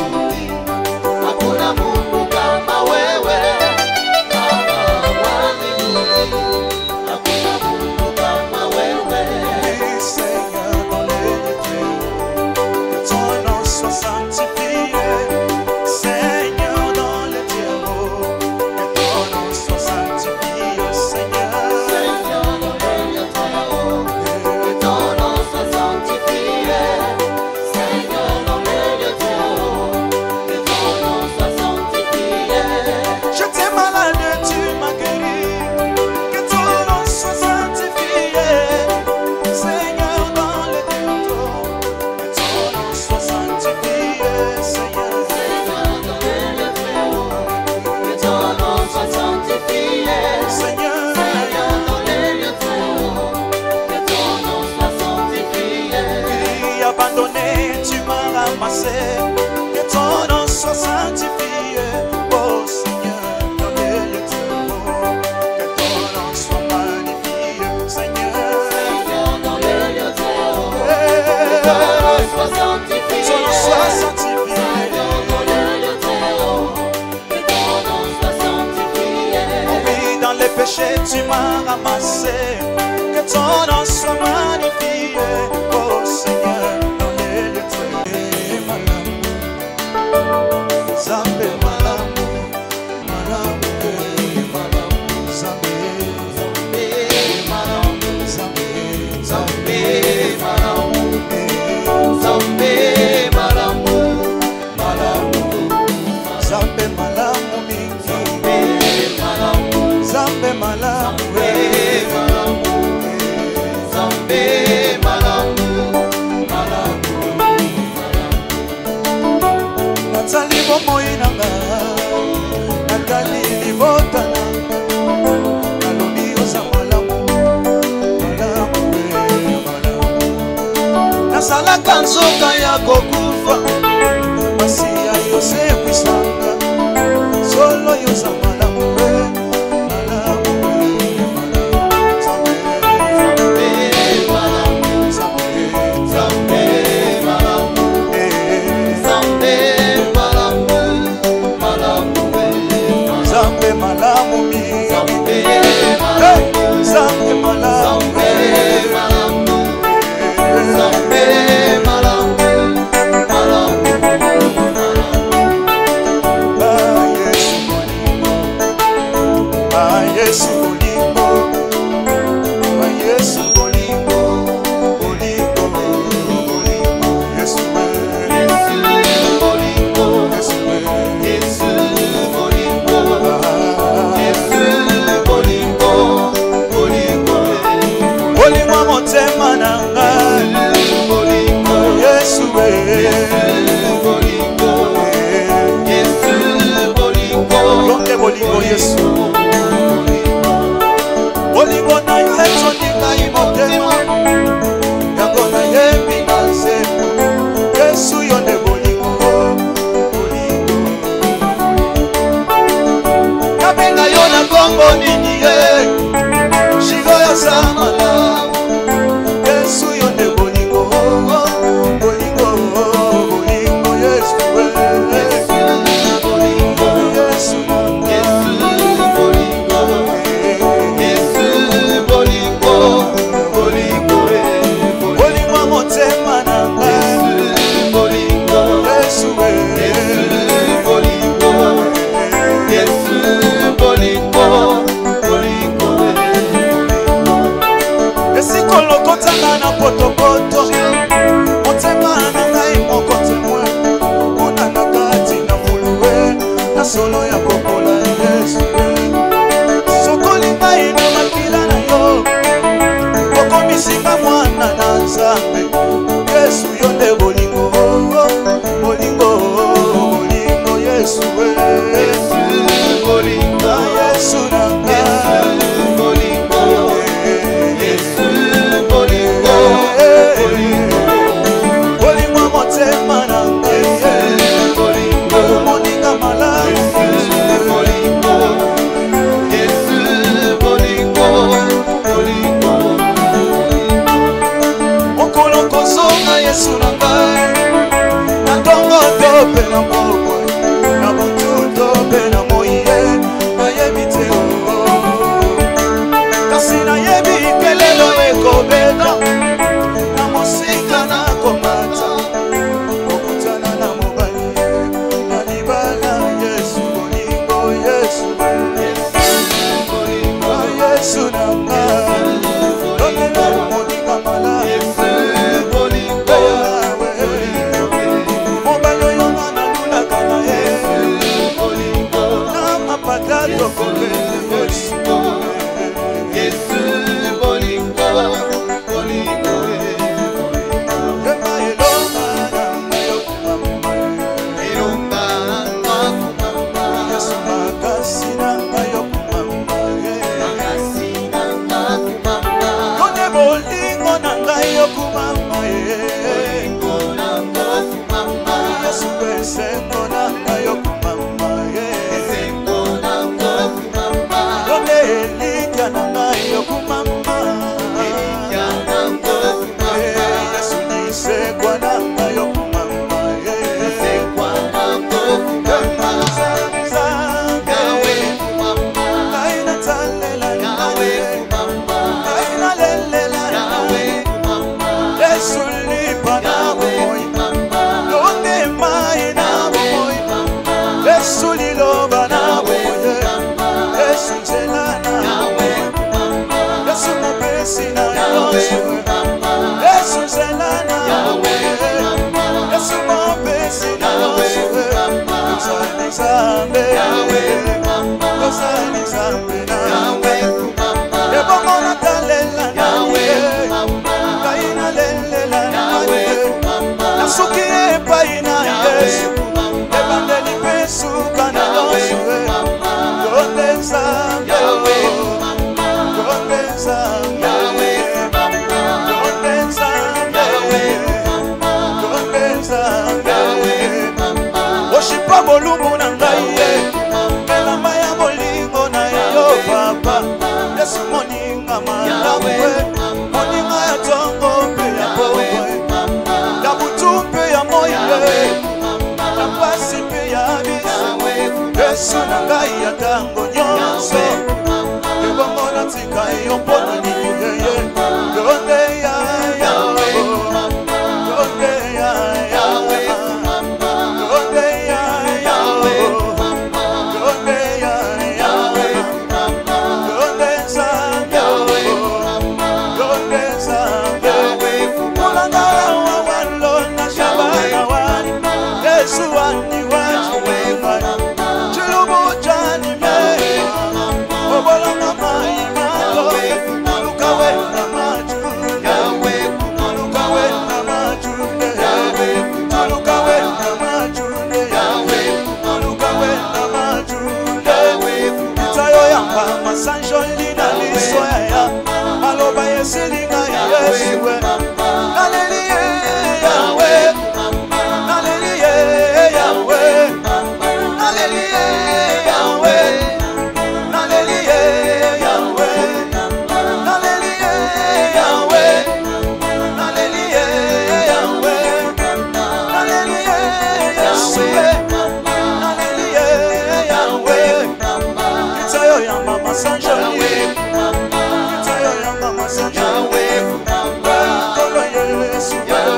Mungu kama wewe, Baba wa mbinguni. Hakuna Mungu kama wewe. Seigneur dans les lieux, que ton nom soit sanctifié. Seigneur dans les dieux, que ton nom soit sanctifié, Seigneur. Seigneur dans les lieux très hauts, que ton nom soit sanctifié. Seigneur dans les lieux très hauts, que ton nom soit sanctifié. J'étais malade, tu m'as guéri. Que ton nom soit sanctifié. Seigneur dans les dieux, que ton nom soit sanctifié, Seigneur. Seigneur dans les lieux très hauts, que ton nom soit sanctifié. Seigneur, Seigneur dans les lieux très hauts, que ton nom soit sanctifié. oui, abandonné, tu m'as ramassé. Que ton nom soit sanctifié, oh Seigneur, dans les lieux très hauts. Que ton nom soit magnifié, Seigneur. Seigneur dans les lieux très hauts, que Que ton nom soit sanctifié. ton nom soit sanctifié. Seigneur dans les lieux très hauts, que ton nom soit sanctifié. Oui, dans les péchés, tu m'as ramassé. Que ton nom soit magnifié, oh Seigneur, dans les lieux très hauts. Zambe malamu, malamu, malamu, Zambe, malamu, Zambe, Zambe, malamu, Zambe malamu, malamu, Zambe malamu mingi, malamu, Zambe malamu, malamu. ozalaka nzoka ya kokufa masiya yose ekwisanga solo yoza malamu mwe moninga ya tongo mpe ya bokwe ya butu mpe ya moile ya pasi mpe ya biso Yesu na ngai ya tango nyonso ebongo natika yo mpona niyeye yonde ya yawe yonde ya yawe yonde ya yawe yonde ya yawe yonde zambe yonde zambe mulanga wa walo na shabana wani Yesu wani wani chilubu chani me obola mama imalo lukawe na maju lukawe na maju lukawe na maju lukawe na maju itayo yamba masanjo lina lisoya maloba yesilinga Yesu Hallelujah Yahweh Hallelujah Yahweh Hallelujah Yahweh Hallelujah Yahweh Hallelujah Yahweh Hallelujah Yahweh Hallelujah Yahweh Hallelujah Yahweh Kitayo ya mama sanjali Kitayo ya mama sanjali Kolo Yesu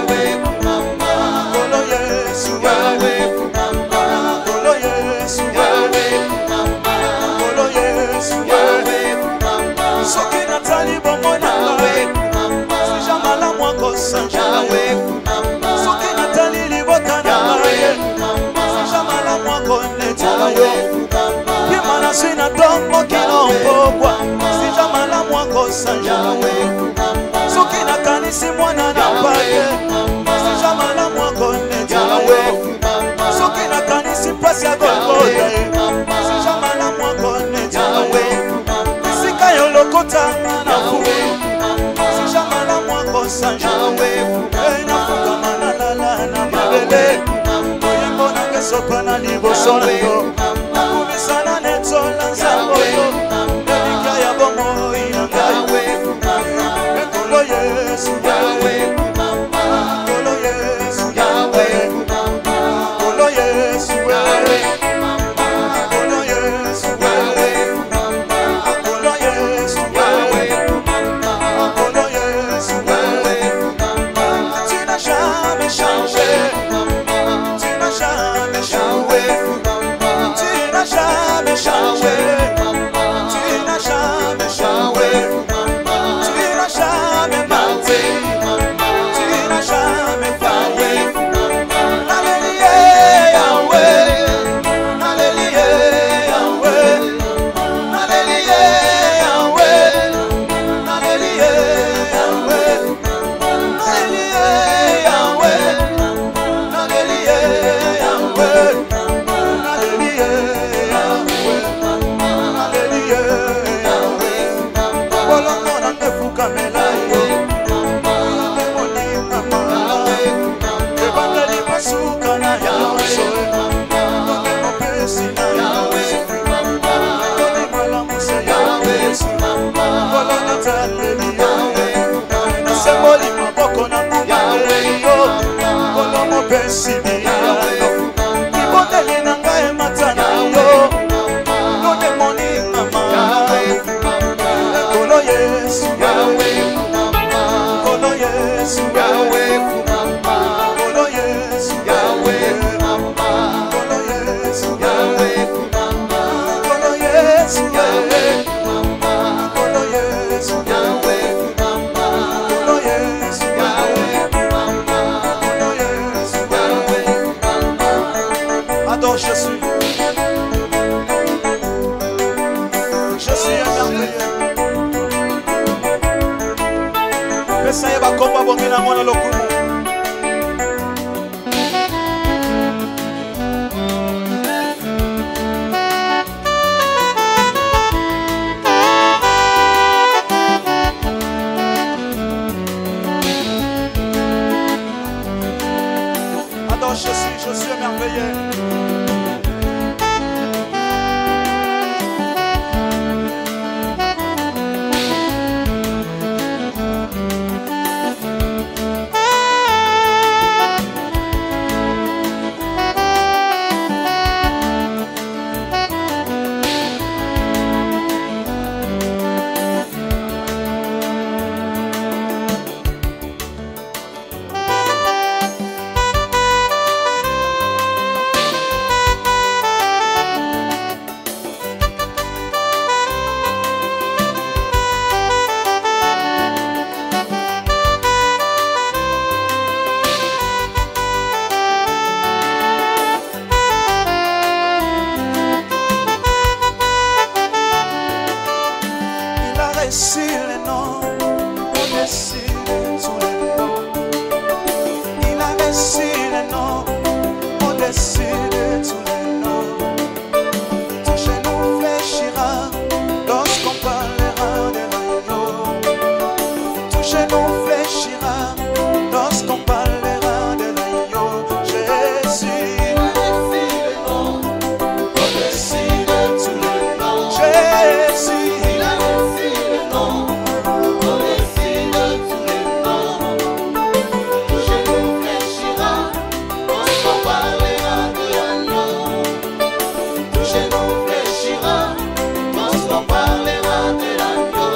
Kolo Yesu Kolo Yesu Kolo Yesu Soki natali bongo na ngai Sijamala mwako sanjali Soki natali libota na ngai Sijamala mwako netayo Kimana sina tongo kinompokwa Sijamala mwako sanjali Soki nakanisi mwana na pake Sijamala mwako netayo Soki nakanisi pasi ya Golgotha Sijamala mwako netayo Isika yolokota na fumu Sijamala mwako sanjali Nafuka manalala na mabele Oyembo na kesopa na liboso na yo Nakumisana netola nzamboyo Elika ya bomo inangai Ekolo Yesu Ekolo Yesu Ekolo Yesu Ekolo Yesu Ekolo Yesu Ekolo Yesu Tu n'as jamais changé Tu n'as jamais changé Tu n'as jamais changé Tu n'as jamais changé Tu n'as jamais menti Tu n'as jamais failli Hallelujah Yahweh Hallelujah Yahweh Hallelujah Yahweh Hallelujah Yahweh Hallelujah Yahweh Hallelujah Yahweh Hallelujah Yahweh Hallelujah Yahweh Bolongo na ndefuka melayo Demoni mama Ebandeli pasuka na yaso Demo pesi na yaso Doni malamuse yaso Bolongo taleli Nasemboli maboko na mumaleyo Bolongo pesi ni yaso Ibondeli na ngae matana yo No demoni mama Ekolo Yesu Ekolo Yesu Ekolo Yesu Ekolo Yesu Ekolo Yesu Ekolo Yesu Ekolo Yesu Adore Jésus. Jésus est merveilleux. Pesa yeba komba bongina mwana lokumu. Adore Jésus, Jésus est merveilleux. genou fléchira lorsqu'on parlera de l'agneau. Jésus, Au-dessus de tous les noms. Jésus, Il a reçu le nom. Au-dessus de tous les noms. Tout genou fléchira lorsqu'on parlera de l'agneau. Tout genou fléchira lorsqu'on parlera de l'agneau.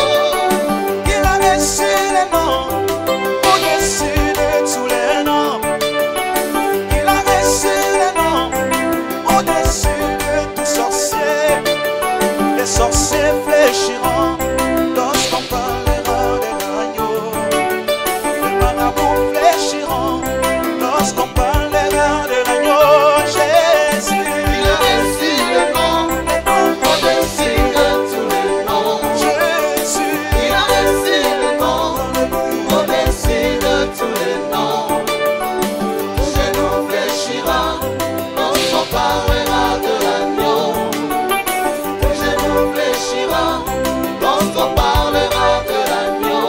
il a reçu le nom au-dessus de tous les noms. Il a reçu le nom au-dessus de tout sorcier. Les sorciers fléchiront lorsqu'on parlera de l'agneau. Les marabouts fléchiront lorsqu'on parlera de l'agneau. Jésus, Il a reçu le nom. Au-dessus de tous les noms. Jésus, Il a reçu le nom. Au-dessus de tous les noms. Tout genou fléchira lorsqu'on parlera de l'agneau. Tout genou fléchira lorsqu'on parlera de l'agneau.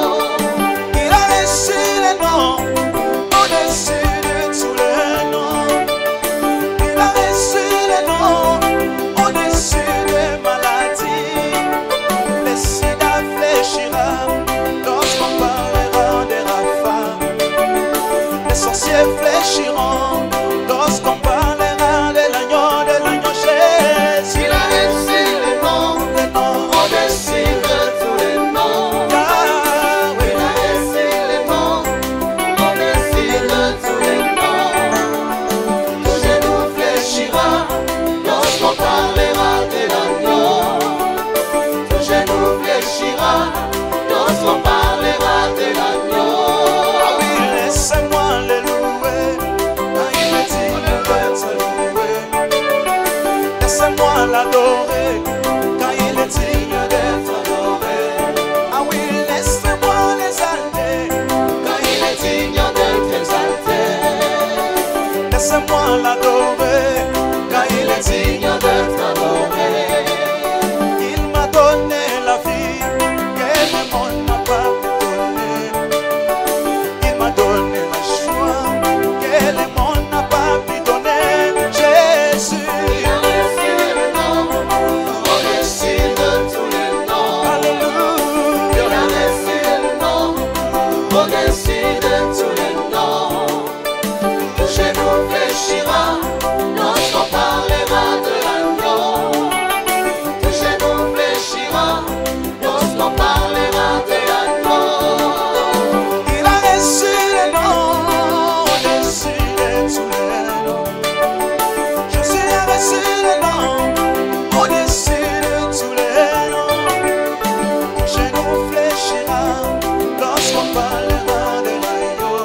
il a reçu le nom au-dessus de tous les noms. Il a reçu le nom au-dessus des maladies. Les sida fléchira lorsqu'on parlera des rafales. Les sorciers fléchiront lorsqu'on parlera de l'agneau, Jésus. Il a reçu le nom. Le nom Au-dessus de tous les noms. Yahweh. Il a reçu le nom. Au-dessus de tous les noms. Tout genou fléchira lorsqu'on parlera de l'agneau. Tout genou fléchira lorsqu'on parlera de l'agneau. Ah oui, laissez-moi le louer, car il est digne d'être loué. Laissez-moi l'adorer, car il est digne d'être adoré. Ah oui, laissez-moi l'exalter, car Il est digne d'être exalté. laissez-moi l'adorer, car il est digne Digne d'être adoré. Il m'a donné la vie que le monde n'a pas pu donner. Il m'a donné la joie que le monde n'a pas pu donner. Jésus, Il a reçu le nom. Au-dessus de tous les noms. Il alléluia. a reçu le nom. Au-dessus de tous les noms. Tout genou fléchira lorsqu'on parlera de l'agneau. Tout genou fléchira lorsqu'on parlera de l'agneau. Il a reçu le nom au-dessus de tous les noms. Jésus a reçu le nom au-dessus de tous les noms. Je nous fléchira lorsqu'on parlera de l'agneau.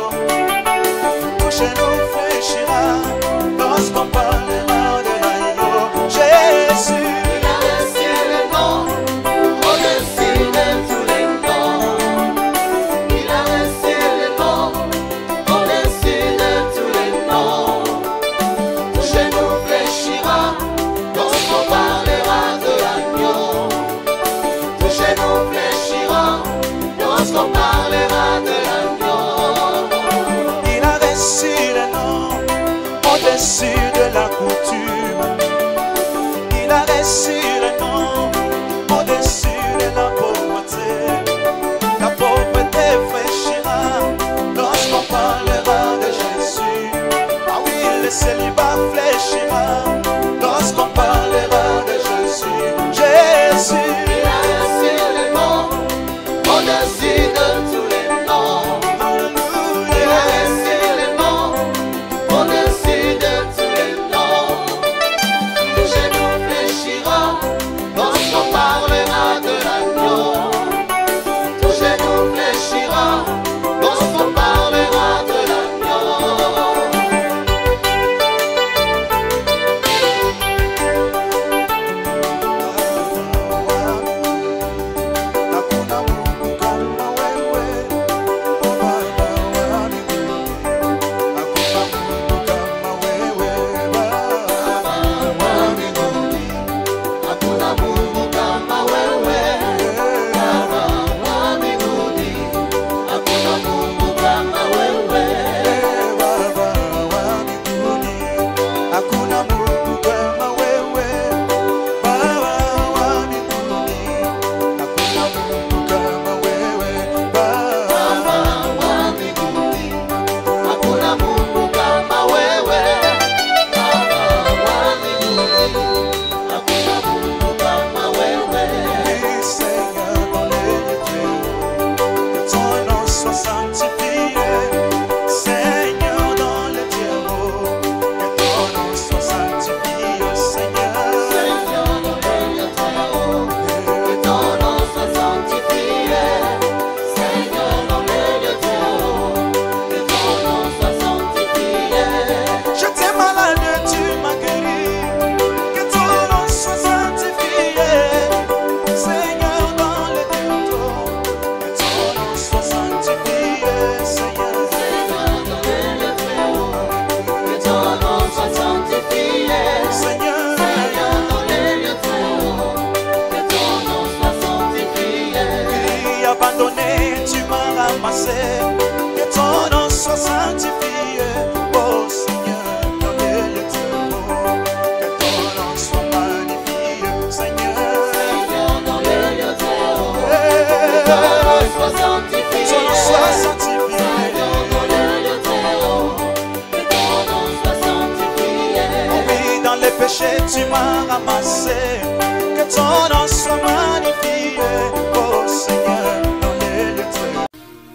Je nous fléchira lorsqu'on parlera de l'agneau. Jésus, Il a reçu le nom. Au-dessus de tous les noms. Il a reçu le nom. Au-dessus de tous les noms. Tout genou fléchira lorsqu'on parlera de l'agneau. Tout genou fléchira lorsqu'on parlera de l'agneau. il a reçu le nom au-dessus de la coutume. Il a reçu le nom au-dessus de la pauvreté. La pauvreté fléchira lorsqu'on parlera de Jésus. Ah oui, le célibat fléchira lorsqu'on parlera de Jésus. Jésus, Il a reçu le nom. Au-dessus de tous les noms. Il a alléluia. reçu le nom. Au-dessus de tous les noms. Tout genou fléchira lorsqu'on parlera de l'agneau. Tout genou fléchira lorsqu'on parlera de l'agneau. Hakuna Mungu kama wewe. soit sanctifié. Seigneur, dans les dieux, que ton nom soit sanctifié, Seigneur. Seigneur, dans les lieux très hauts, que ton nom soit sanctifié. Seigneur, dans les lieux très hauts, que ton nom soit sanctifié. J'étais malade, tu m'as guéri. Que ton nom soit sanctifié. Seigneur, dans les dieux, que ton nom soit sanctifié, Seigneur. Seigneur, dans les lieux très hauts, que ton nom soit sanctifié. Seigneur, Seigneur, dans les lieux très hauts, que ton nom soit sanctifié. qui abandonné, tu m'as ramassé. Que ton nom soit sanctifié. Oh Seigneur, dans les lieux très hauts, que ton nom soit magnifié, Seigneur. Seigneur, dans les lieux très hauts, que Que ton nom soit sanctifié. ton nom soit sanctifié. Seigneur, dans les lieux très hauts, que ton nom soit sanctifié. Oui, dans les péchés, tu m'as ramassé. Que ton nom soit magnifié. Oh Seigneur, dans les lieux très hauts.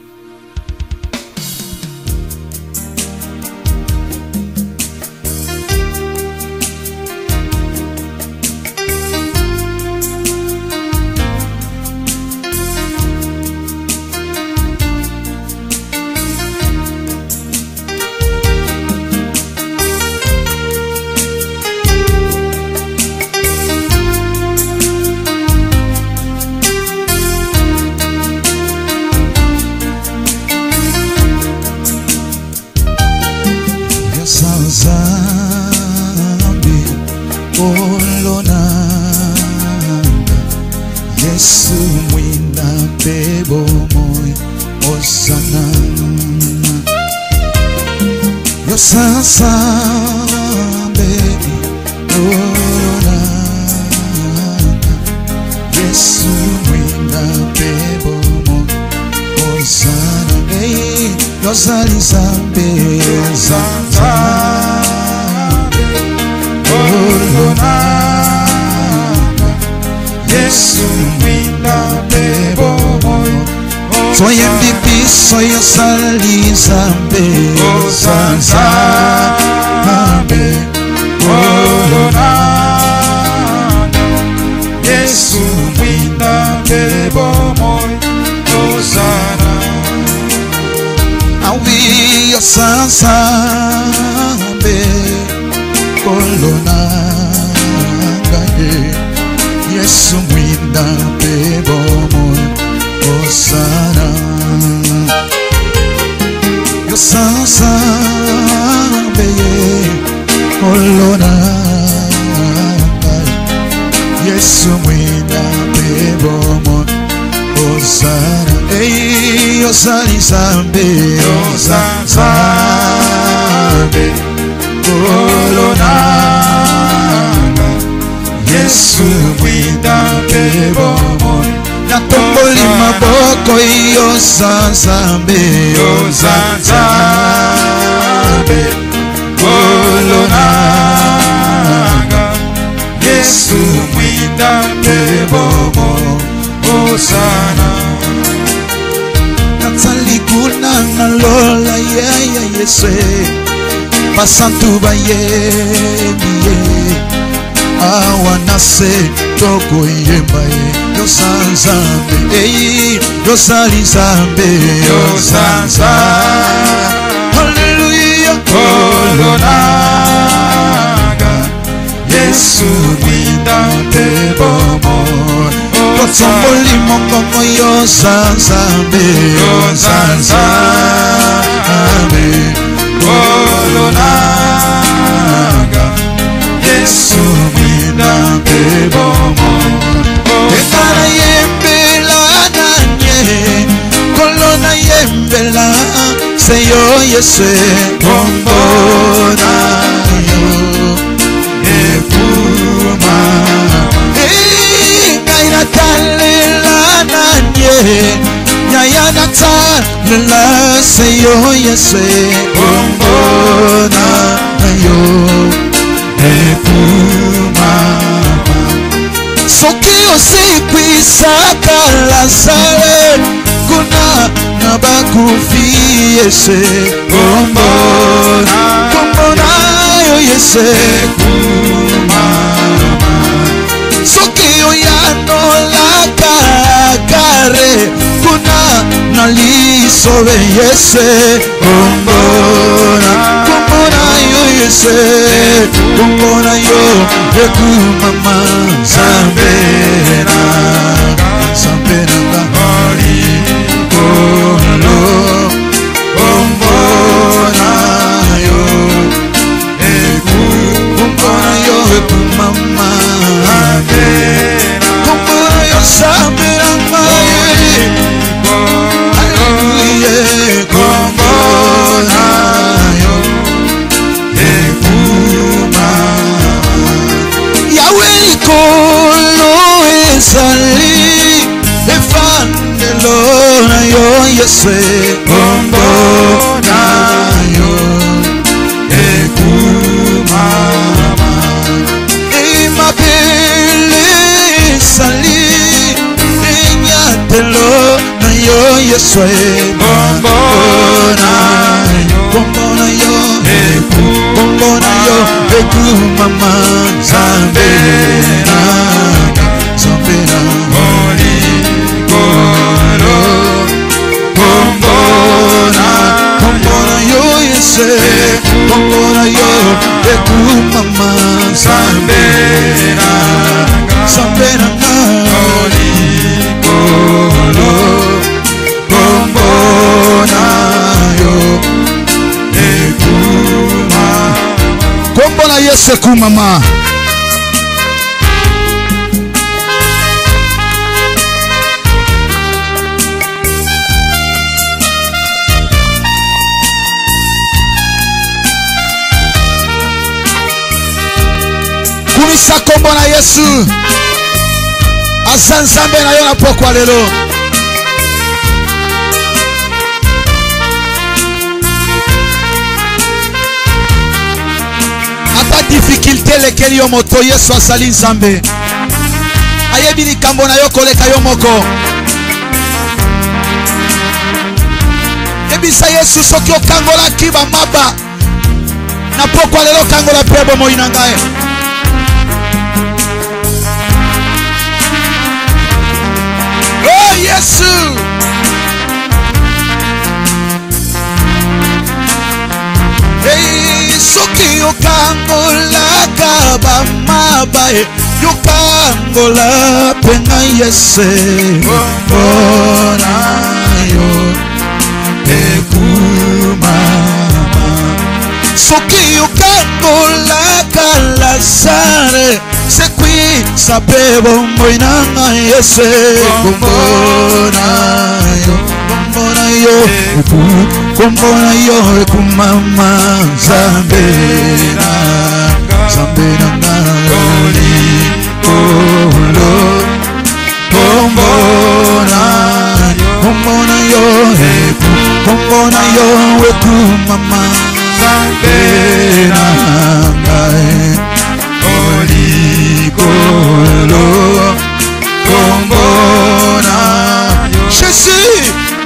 Zambi olona Yesu mwina bebo moy osana Yosasa baby olona Yesu mwina bebo moy osana hey Yosali zambe zambe olona Yesu mwina bebo moy Soye mbibi soye sali zambe zambe olona Yesu mwina bebo moy osana Awi yosansambe kolona gaye Yesu mwinda bebo moy osana yosansambe kolona gaye Yesu mwinda bebo moy osana Hey, osali zambe zambe olona Yesu mwinda bebo moy Natomboli maboko iyo zambe zambe olona Yesu mwinda bebo moy osana Natali kuna nalola ya Yesu Pasantu ba ye Awanase toko yemba ye Yosanzambe Yosalizambe Hallelujah Olonaga Yesu mwinda bebo moy Kotsamboli mongongo yosanzambe Olonaga Yesu mwinda bebo moy Ekana yembela nanye Kolona yembela Seyo Yesu Kombona yo Epuma Kaina talela nanye Yaya natalela Seyo Yesu Kombona yo Epuma Soki osi kwisaka Lazare Kuna nabaku ekufi yese kombona kombona yo yese kumama soki oyano la kare kuna nalisobe yese kombona kombona yo yese kombona yo ekumama zambena zambena ngahori kono kombona yo kombona yo ekumama kombona yo zambena ngahori hallelujah kombona yo Yahweh kolo ezali efandelo na yo yese kombona yo ekumama imabele ezali enyatelo na yo yese kombona yo kombona yo ekumama zambena zambena holi kolo kombona kombona yo yese kombona yo ekumama zambena zambena holi kolo kombona yo kombona yese kumama kumisa kombona Yesu azanzambe na yo na pokwa lelo difficulté lesquelles yo moto Yesu asali nzambe ayebi likambo na yo koleka yo moko yebisa Yesu soki okangolaki bamaba na pokwa lelo kangola mpe bomoi na ngai oh Yesu soki yokangolaka bamaba yokangola penga yese mpona yo ekumama soki yokangolaka Lazare sekwisa mpe bomoi na ngai yese kombona yo kombona yo kombona yo ekumama zambena zambena ngoli kolo kombona kombona yo kombona yo ekumama zambena ngoli kolo kombona Jésus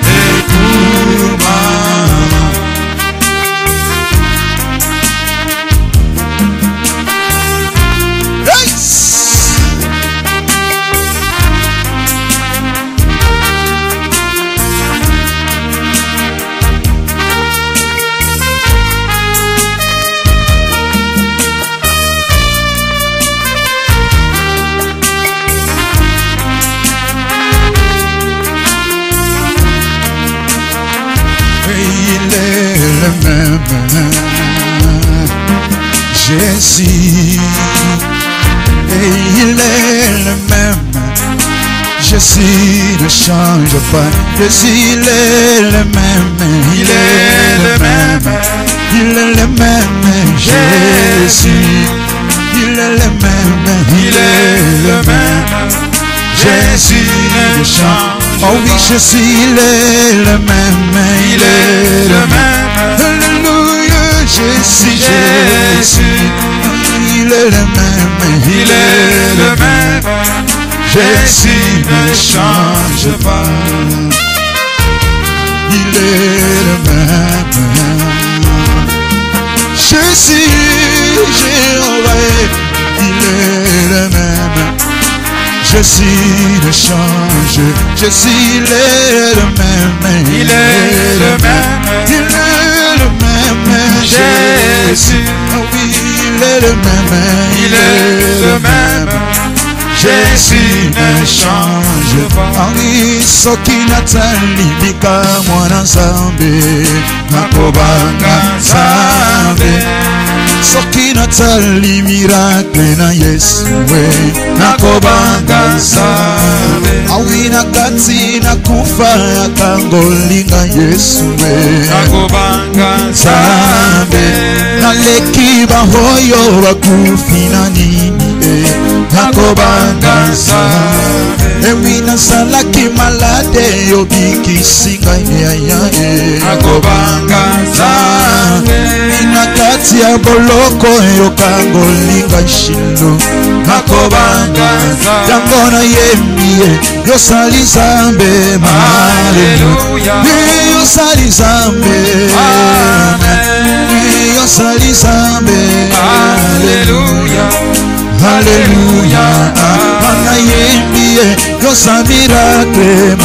Jésus, et il est le même. Jésus ne change pas. Jésus, il est le même. Il est le même. Il est le même. Jésus, il est le même. Il est le même. Jésus ne change. Oh oui, Jésus, il est le même. Il est le même. Alléluia. Jésus, Jésus, il est le même, il est le même. Jésus ne change pas. il est le même. Je suis Jéhovah, il est le même. Je suis le change, je suis le même. Il est le même. Il est le même. Jésus. Oh oui, il est le même. Il est le même. Jésus ne change pas. Ah oui, soki natali bika mwana Nzambe nakobanga Nzambe. Soki natali miracle na Yesu nakobanga Nzambe. Awi nakati nakufa akangolinga Yesu nakobanga Nzambe. Naleki bahoyo bakufi na nini nakobanga Nzambe. Ewi nasalaki malade yobikisinga yaya nakobanga Nzambe. Nakati ya boloko yokangolinga shilo nakobanga Nzambe. Yango na yemie yosali Nzambe. Hallelujah. Yosali Nzambe. Yosali Nzambe. Hallelujah. Hallelujah. Ana yembie yosa miracle.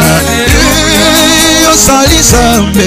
Yosali Nzambe.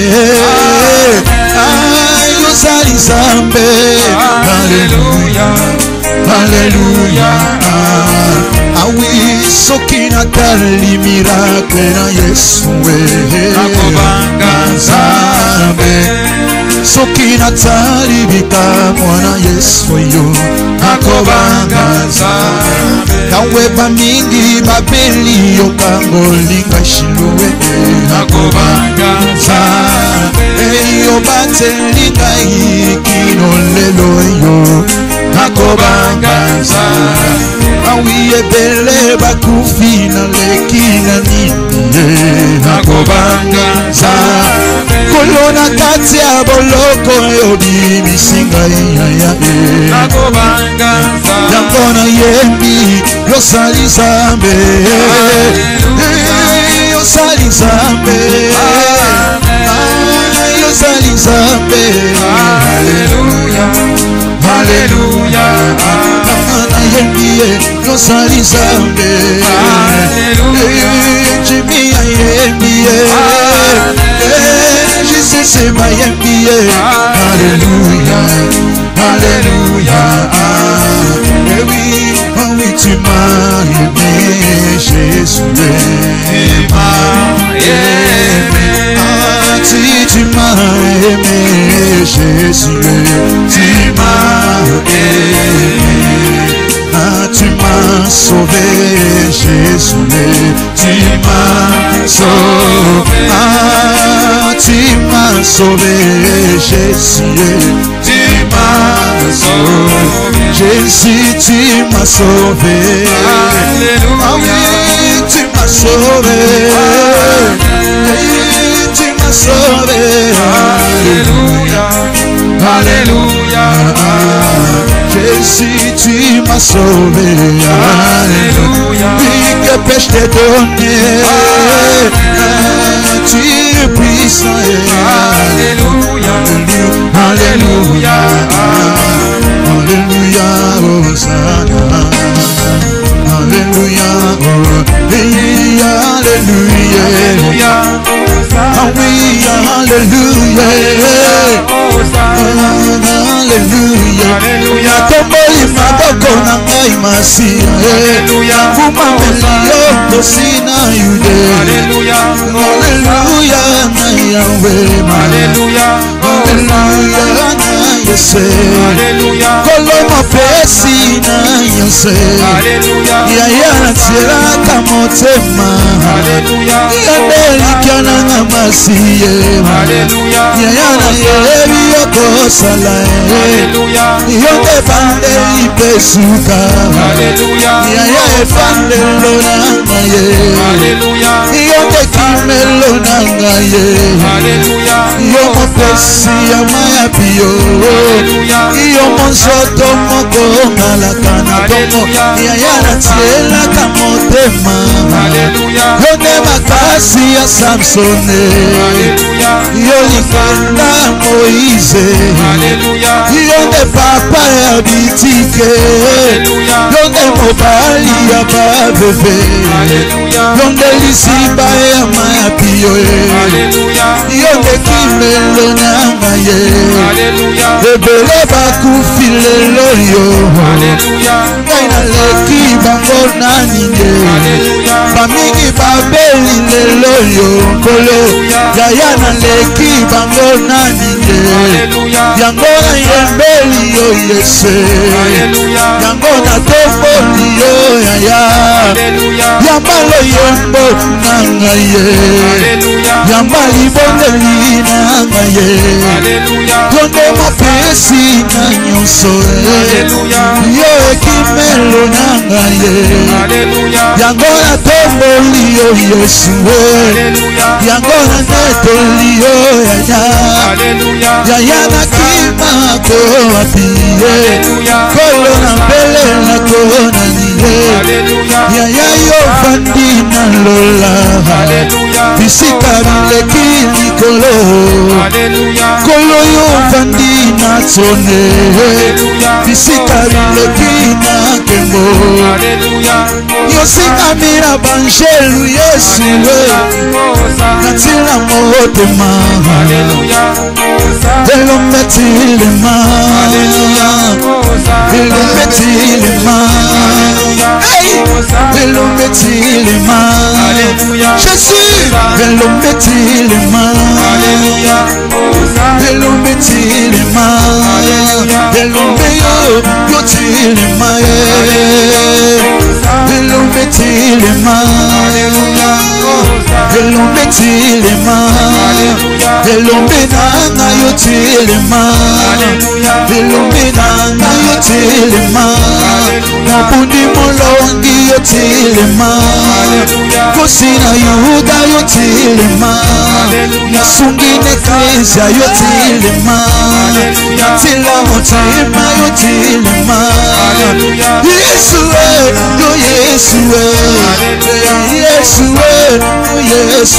Yosali Nzambe. Hallelujah. Hallelujah. Awi soki natali miracle na Yesu nakobanga Nzambe. Soki natali bika mwana Yesu yo nakobanga Nzambe. Nawe bamingi babeli yokangolinga shilowe nakobanga Nzambe. Eyo batelinga ikino lelo yo nakobanga Nzambe. Awi ebele bakufi na leki na nini nakobanga Nzambe. Kolona kati ya boloko yobibisinga yaya nakobanga Nzambe. Yango na yembi yosali Nzambe. Yosali Nzambe. Yosali Nzambe. Hallelujah. Hallelujah. Na yembi yosali Nzambe. Hallelujah. Jimi ya yembi Jesus is my yembi. Hallelujah. Hallelujah. Oui, tu m'as aimé, Jésus. Tu m'as aimé. Si tu m'as aimé, Jésus. Tu m'as aimé. Tu m'as sauvé, Jésus. Tu m'as sauvé. Tu m'as sauvé, Jésus. Tu m'as sauvé. Jésus, tu m'as sauvé. Alléluia. Ah oui, tu m'as sauvé. Tu m'as sauvé. Alléluia. Alléluia. Jésus, tu m'as sauvé. Alléluia. Oui, que peux-je te donner? Tu es puissant. Alléluia. Alléluia. Alléluia. Hosanna. Alléluia. Alléluia. Alléluia. Ah oui, alléluia. Alléluia. Alléluia. Tomboli maboko na ngai masia. Alléluia. Kumamelio tosina yude. Alléluia. Alléluia na Yahweh. Alléluia. Alléluia na Yese. Alléluia. Koloma pesi na Yese. Alléluia. Yaya na tiraka motema. Alléluia. Yandeli kiana na masiye. Alléluia. Yaya na yebi yokosala. Alléluia. Yonde bande ipesuka. Alléluia. Yaya efande lona ngaye. Alléluia. Yonde kimelo na ngaye. Alléluia. Yomo pesi ya maya pio iyo monsoto moko ngalakana bongo ya yana tiela kamotema yone makasi ya Samsone yo likanda Moise yone papa ya bitike yone mobali ya babebe yone lisiba ya maya pio yone kimelo nanga ye ebele bakufile loyo kaina leki bango naninde bamingi babeli loyo kolo yayana leki bango naninde yango na yembeli yo Yese yango na tomboli yo yaya yambalo yembo nanga ye yambali bondeli nanga ye yonde mapesi na nyonso yo ekimelo nanga ye yango na tomboli yo Yesu yango na netoli yo yaya yaya na kima ko apiye kolo na mbele na kona niye yaya yo fandi na lola bisika bileki likolo kolo yo fandi na tsone bisika bileki na kembo yosinga mira banjelu Yesu natila motema elometilema elometilema elometilema Jésus elometilema elometilema elomeyo yotilema elometilema elometilema elomenanga yotilema elomenanga yotilema nabundi molongi yotilema kosina yuda yotilema nasungine eklesia yotilema natila motima yotilema Yesu yo Yesu Yesu Yesu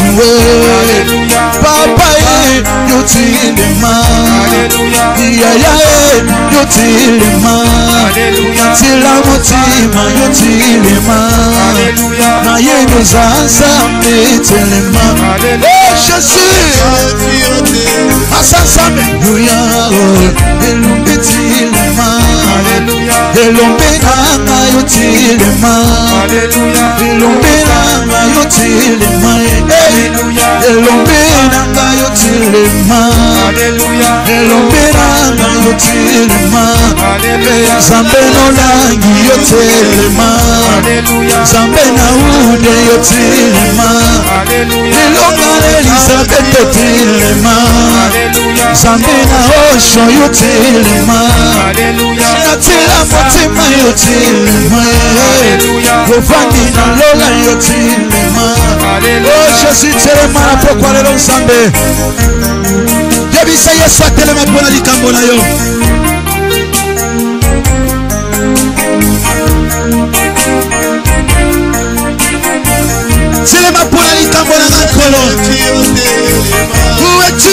Papa yotilema yaya yotilema natila motima yotilema na yeno zanza metelema Jésus asasame yuya elumbetilema elumbelanga yotilema elumbelanga yotilema elumbelanga yotilema elumbelanga yotilema zambe nolangi yotilema zambe na ude yotilema elonga Elizabeth yotilema zambe na osho yotilema natila motima yotilema ofandi na lola yotilema oh Jésus telema na pokwa lelo nzambe yebisa Yesu atelema mpona likambo na yo telema mpona likambo na nkolo où es-tu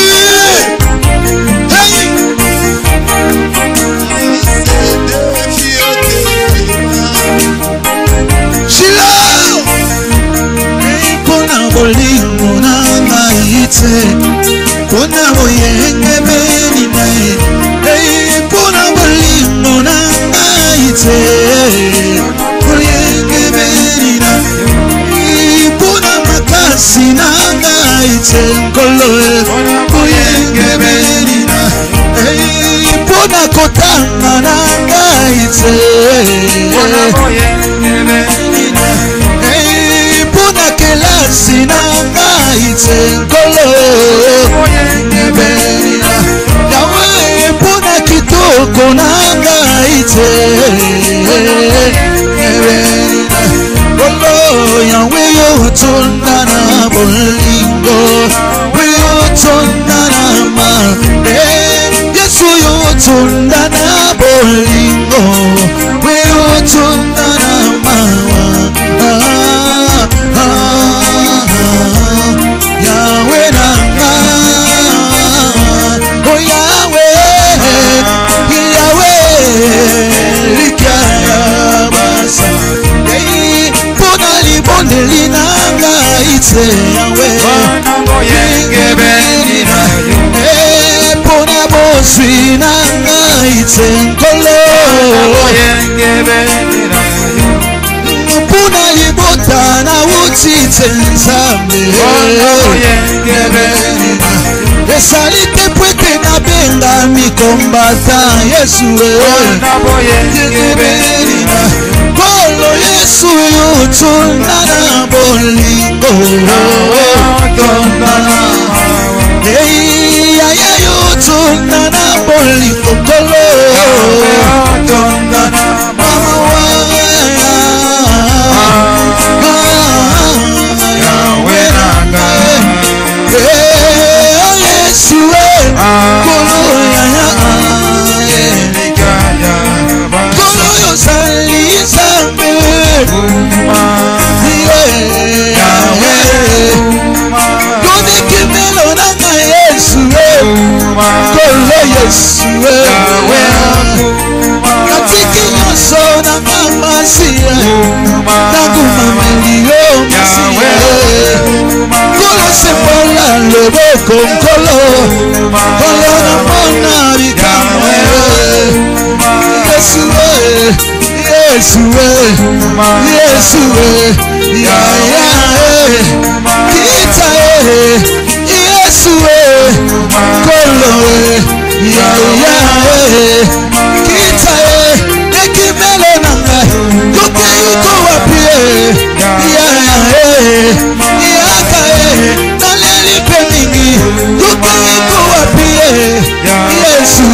bolingo nanga ite kona boyenge beni nae kona bolingo nanga ite boyenge beni nae kona makasi nanga ite nkolo boyenge beni nae kona kotanga nanga ite boyenge beni nae pona kelasi nanga ite nkolo ebenina yawe pona kitoko nanga ite ebenina kolo yawe yotonda na bolingo yotonda na tsenkolo Puna libota na uti tsensambe Esali te pwete na benga mikombata Yesu Kolo Yesu yutuna na bolingo Yaya yutuna na bolingo Kolo Konkolo Kolo na mona bikame Yesu Yesu Yesu ya ya kita Yesu Kolo ya ya kita ekimelo nanga yote iko wapi ya ya kae Yuko wapi Yesu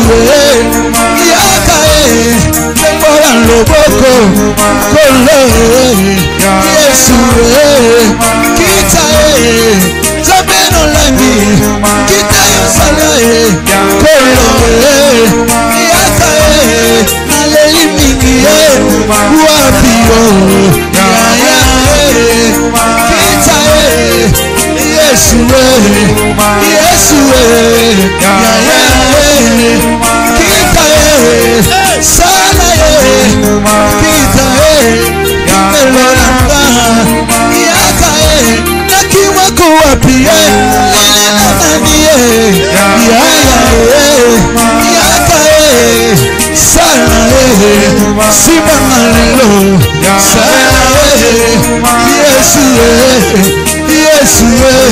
yakae Tembola loboko Kolo Yesu kita Zabeno langi kita yosalae Kolo yakae Naleli mingi wapi kita Yesu Yesu ya ya kita sana kita melonanga ya kae nakiwa kuwapi nani ya ya kae sana simangalelo sana Yesu Yesu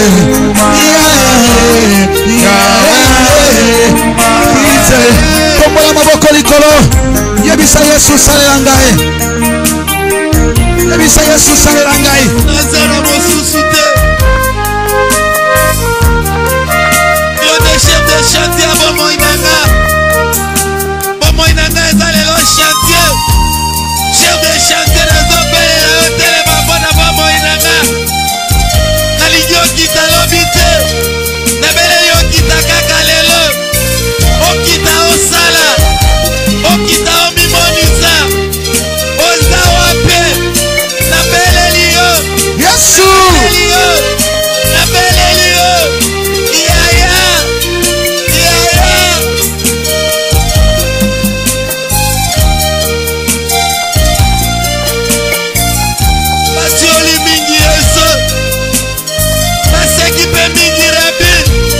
Kombola maboko likolo Yebisa Yesu salela ngai Yebisa Yesu salela ngai Nazara mosusu te Yo de chef de chantier bomo inanga ezalelo chantier Chef de chantier nazobe Tele mabona bomo inanga Naligyo kita lobite Nabele yo kita kaka lelo Okita osala Okita omimonisa Oza wape Nabele liyo Yesu Nabele liyo Yaya Basioli mingi Yesu Basekipe mingi rabi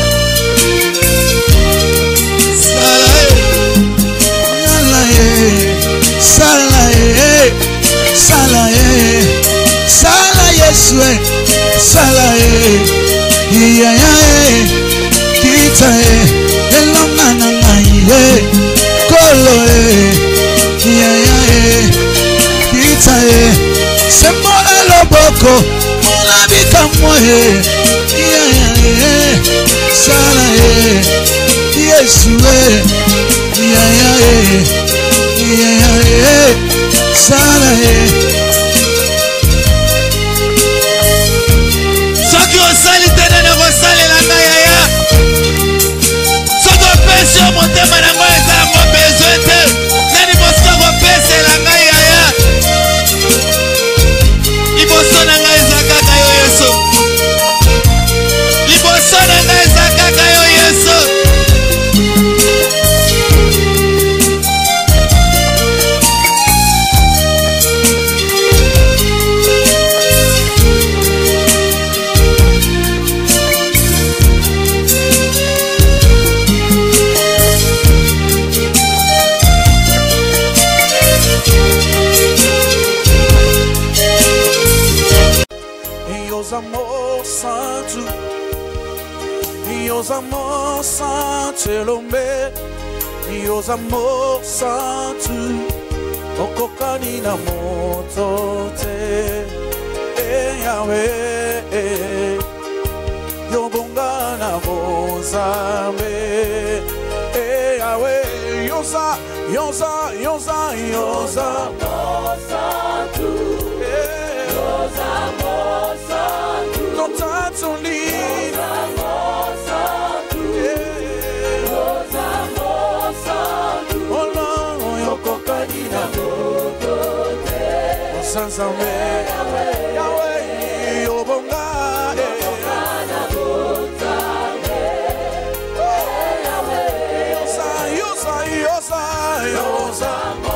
Sala Yesu sala ya ya kita elongana ngai kolo ya ya kita semora loboko mola bikamo ya ya sala Yesu ya ya sala Soki osali tena na kosalela ngai yaya Soki opesi yo motema na ngai ezala mo besoin te Nani mosusu kopesela ngai yaya Liboso na ngai eza kaka yo Yesu Liboso na ngai eza kaka yo Yesu Yosamo Santu Lombe, Yosamo Santu, Okokani na moto te, Yahweh, Yobonga na Mozambe, Yahweh, Yosa, Yosa, Yosa, Yosa, Santu, Yosamo Santu, Totatuni. Sansambe Yahweh Yobonga Yosa Yosa Yosa Yosa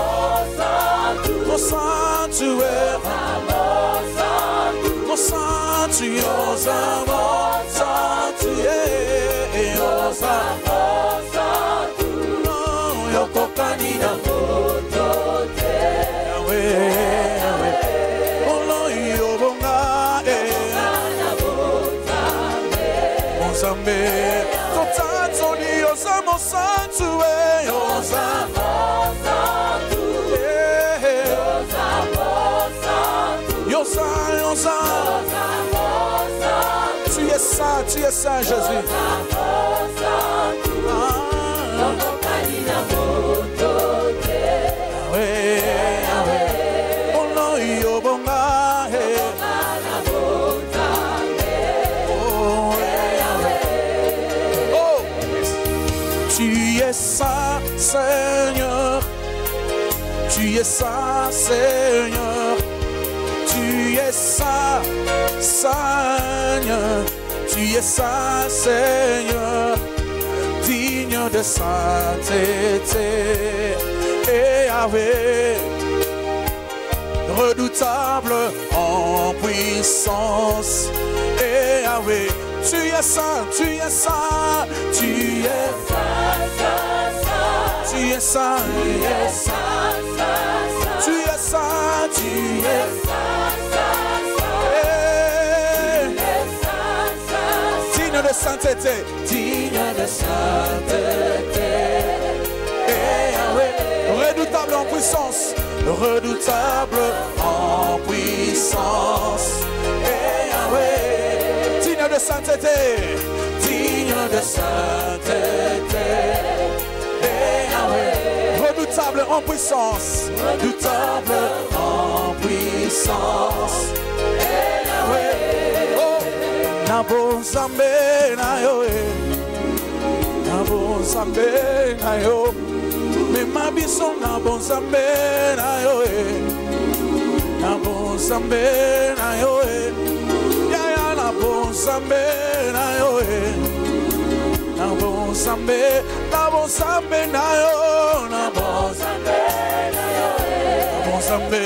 Mosantu Mosantu Yosa Mosantu Yosa Mosantu Yokokani na Yahweh Mozambe, Totatoni, Yosamo Santu, Yosamo Santu, Yosa, Yosa, tu es ça, Jésus. Oh non, Yobonga, tu es ça, Seigneur. Tu es ça, Seigneur. Tu es ça, Seigneur. Tu es ça, Seigneur. Digne de sainteté. Et Yahweh, redoutable en puissance. Et Yahweh, tu es ça, tu es ça, tu es ça, tu es ça, tu es ça, tu es digne de sainteté, digne de sainteté. Et Yahweh, redoutable en puissance, redoutable en puissance. Et Yahweh, digne de sainteté, digne de sainteté. Et Yahweh, redoutable en puissance, redoutable en puissance. Et Yahweh, oh, Nabo Zambe na yo, Nabo Zambe na yo, me mabiso Nabo Zambe na yo, Nabo Zambe na yo. Nabonsambe na yo, Nabonsambe, Nabonsambe na yo, Nabonsambe na yo, Nabonsambe,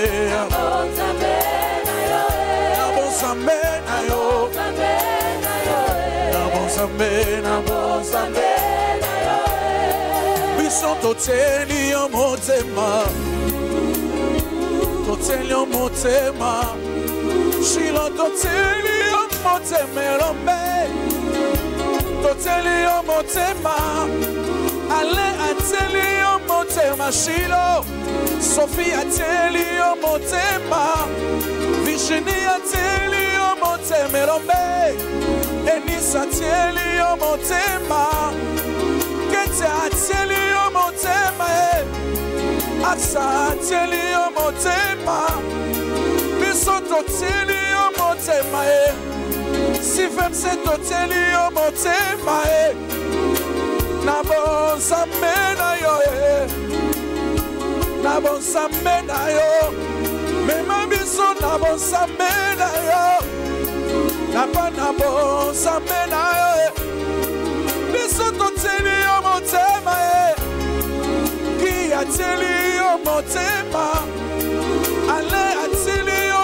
Nabonsambe na yo, Nabonsambe, Nabonsambe na yo. Biso toteli yo motema, toteli yo motema. Shilo toteli yo motema lombe, toteli yo motema, ale ateli yo motema. Shilo, Sophie ateli yo motema, Virginie ateli yo motema lombe, Enisa ateli yo motema, Kete ateli yo motema, Aksa ateli yo motema. Toteli yo motema si fem se toteli yo motema Nabonsambe na yo Nabonsambe na yo Mema biso nabonsambe na yo Napa nabonsambe na yo Biso toteli yo motema Ki ateli yo motema Ale ateli yo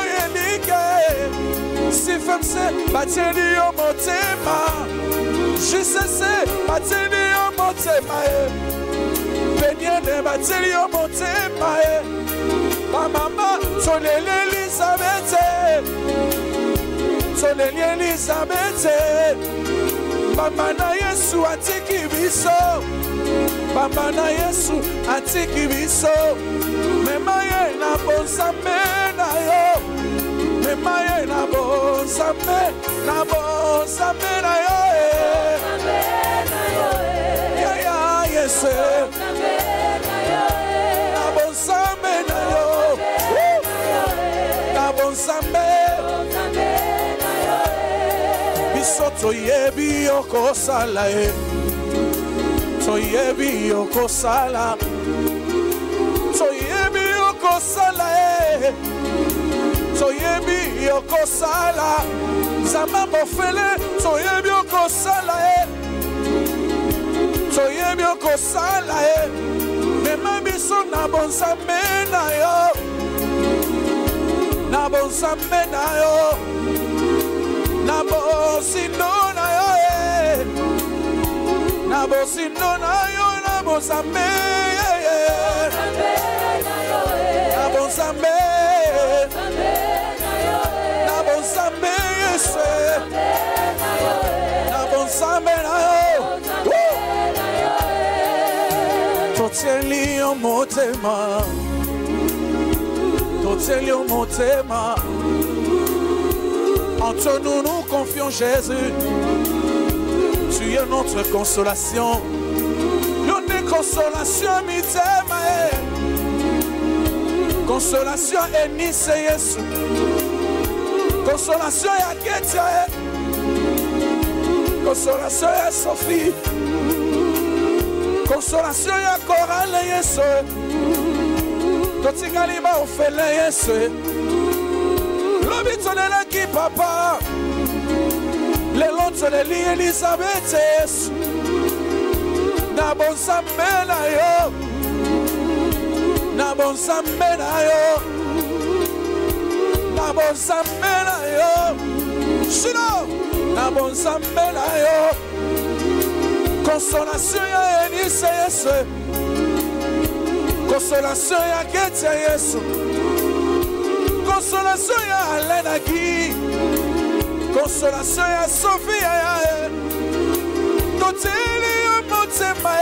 si fem se bateli yo motema, jisese bateli yo motema, penyene bateli yo motema, ma mama toneli Elisabeth, Pamba na Yesu atiki biso. Pamba na Yesu atiki biso. Memaye na bonzambe na yo. Memaye na bonzambe na yo. Ya ya Yesu. Na bonzambe na yo. Na bonzambe. Biso toyebi okosala e. Toyebi okosala. Toyebi okosala e. Toyebi okosala. Zama mofele. Toyebi okosala e. Toyebi okosala e. Mema biso na bonzambe na yo. Na bonzambe na yo. Na bosindo na yo e. Na bosindo na yo. Na bonzambe na bonzambe. Na bonzambe Yesu. Na bonzambe na yo. Totieli yo motema. Totieli yo motema. Entre nous, nous confions Jésus. Tu es notre consolation. Une consolation mitema. Consolation et Nice Yesu. Consolation ya Ketia. Consolation ya Sophie. Consolation ya Coralie Yesu. Totikaliba ofele Yesu. Lobitonela ki papa. Le lotoneli Elisabeth Yesu. Na bonzambe na yo. Na bonzambe na yo. Na bonzambe na yo. Shino. Na bonzambe na yo. Consolation ya Elise Yesu. Consolation ya Ketia Yesu. Consolation ya Alena Ki. Consolation ya Sophia ya Toteli yo motema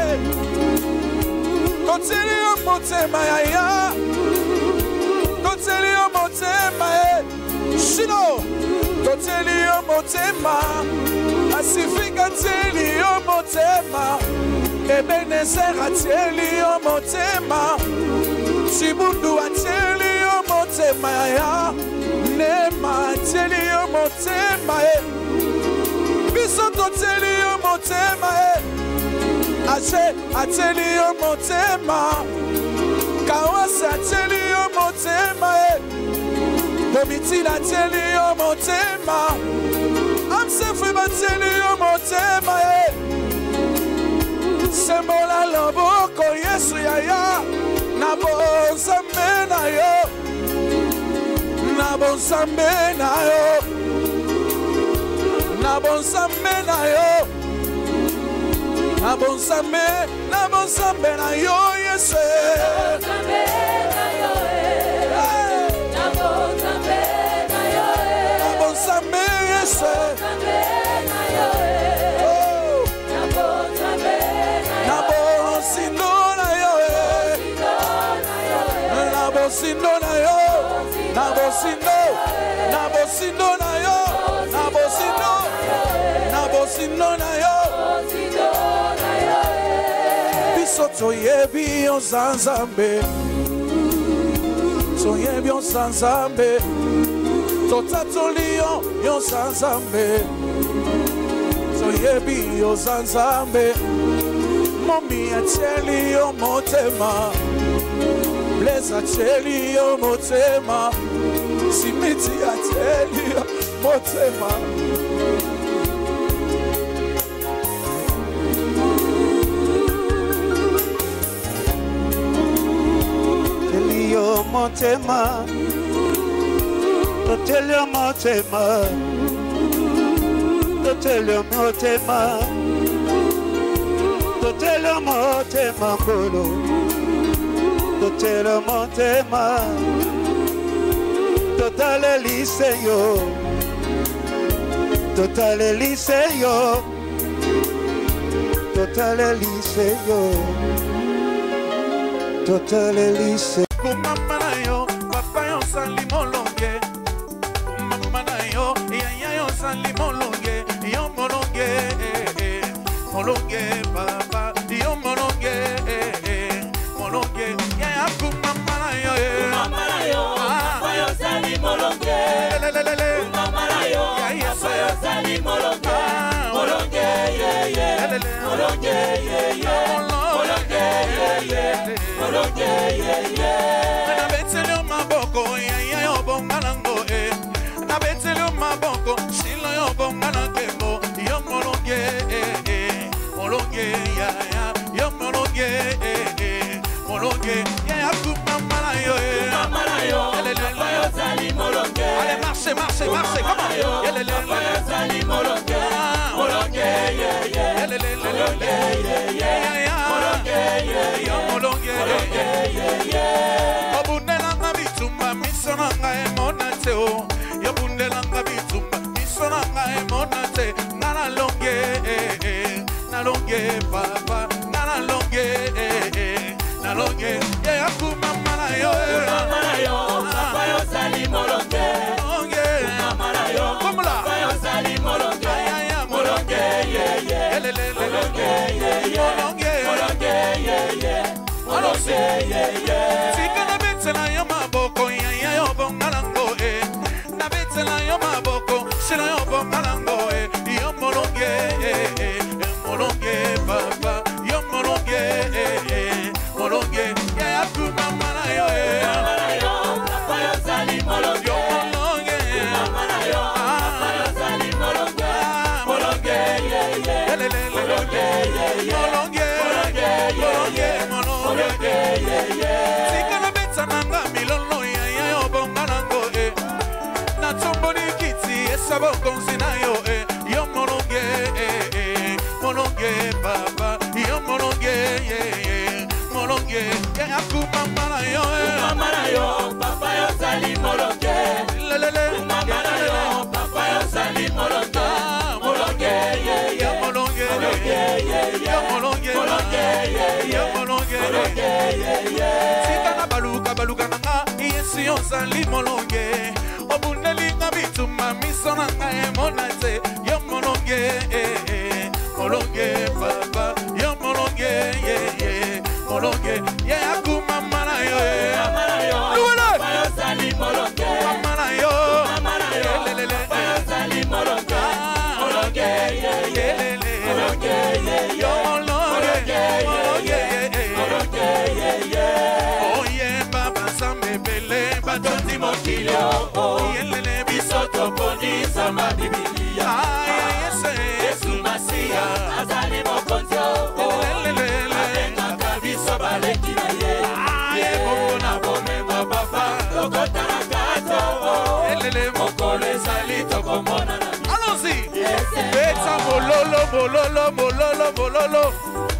Toteli yo motema ya Toteli yo motema Shino. Toteli yo motema. Asifika teli yo motema. Ebenezer ateli yo motema. Chibundu ateli yo motema ya Nema ateli yo motema Biso toteli yo motema Ache ateli yo motema Kawase ateli yo motema Domitila ateli yo motema Amsefu bateli yo motema Sembola loboko Yesu yaya Na bonzambe na yo. Na bonzambe na yo. Na bonzambe na yo. Na bonzambe na yo Yesu. Na bonzambe na yo. Na bonzambe Yesu. Na bonzino na yo. Na bonzino na yo. Na bonzino. Na bonzino na yo. Na bonzino. Na bonzino na yo. Biso toyebi onzanzambe. Toyebi onzanzambe. Totatoli onzanzambe. Toyebi onzanzambe. Momi ateli yo motema. Blaise ateli yo motema. Simiti ateli yo motema. Ateli yo motema. Ateli yo motema. Ateli yo motema. Totele motema kolo. Totele motema. Totale liseyo. Totale liseyo. Total Elise yo. Total Elise. Kumama na yo, papa yo sali molonge. Kumama na yo, yaya yo sali molonge. Yo molonge, molonge papa. Yo molonge, molonge. Yaya kumama na yo, papa yo sali molonge. Kumama na yo, papa yo sali molonge. Molonge, molonge, molonge, na betelo maboko, yaya yo bongalango na betelo maboko, silo yo bongalangemo. Yo molonge, molonge yaya. Yo molonge, molonge yaya kumama na yo, papa yo sali molonge. allez marchez, marchez, marchez, comment? Papa yo sali molonge. Molonge, Obundelanga bitumba misonanga emonate o. Yobundelanga bitumba misonanga emonate. Nana longe papa. Nana longe yeah kumama na yo. Kumama na yo, papa yo sali molonge. Kumama na yo, papa yo sali molonge. Molonge, Sikana betela yo maboko, yaya yo bongalango na betela yo maboko, sila yo bongalango yo molonge, molonge papa, yo molonge, molonge yaya kumama na yo, papa yo sali molonge. Kumama na yo, papa yo sali molonge. Molonge, Sikana betsananga milolo yaya yo bongalango na tomboni kiti esabo konsina yo yo molonge, molonge papa, yo molonge, molonge yaya kumama na yo. Kumama na yo, papa yo sali molonge. Kumama na yo, papa yo sali molonge. Molonge, yo molonge, yo molonge, yo molonge, sikana baluka nanga yesi yo sali molonge. Obundelinga bituma misonanga emonate. Yo molonge, molonge papa, yo molonge, molonge yeah kumama na yo. Kumama na yo, papa yo sali molonge. Kumama na yo, papa yo sali molonge. Molonge, yo molonge, oye baba sambe bele batondi mokilio. Yelele bisoto ponisa ma Biblia. Yesu Masia azali mokonzi o. Abenga kabiso baleki na ye. Bongo na bomengo papa lokota na kato. Mokolo ezali tokomona na mi. Allons-y. Beta mololo, mololo, mololo, mololo.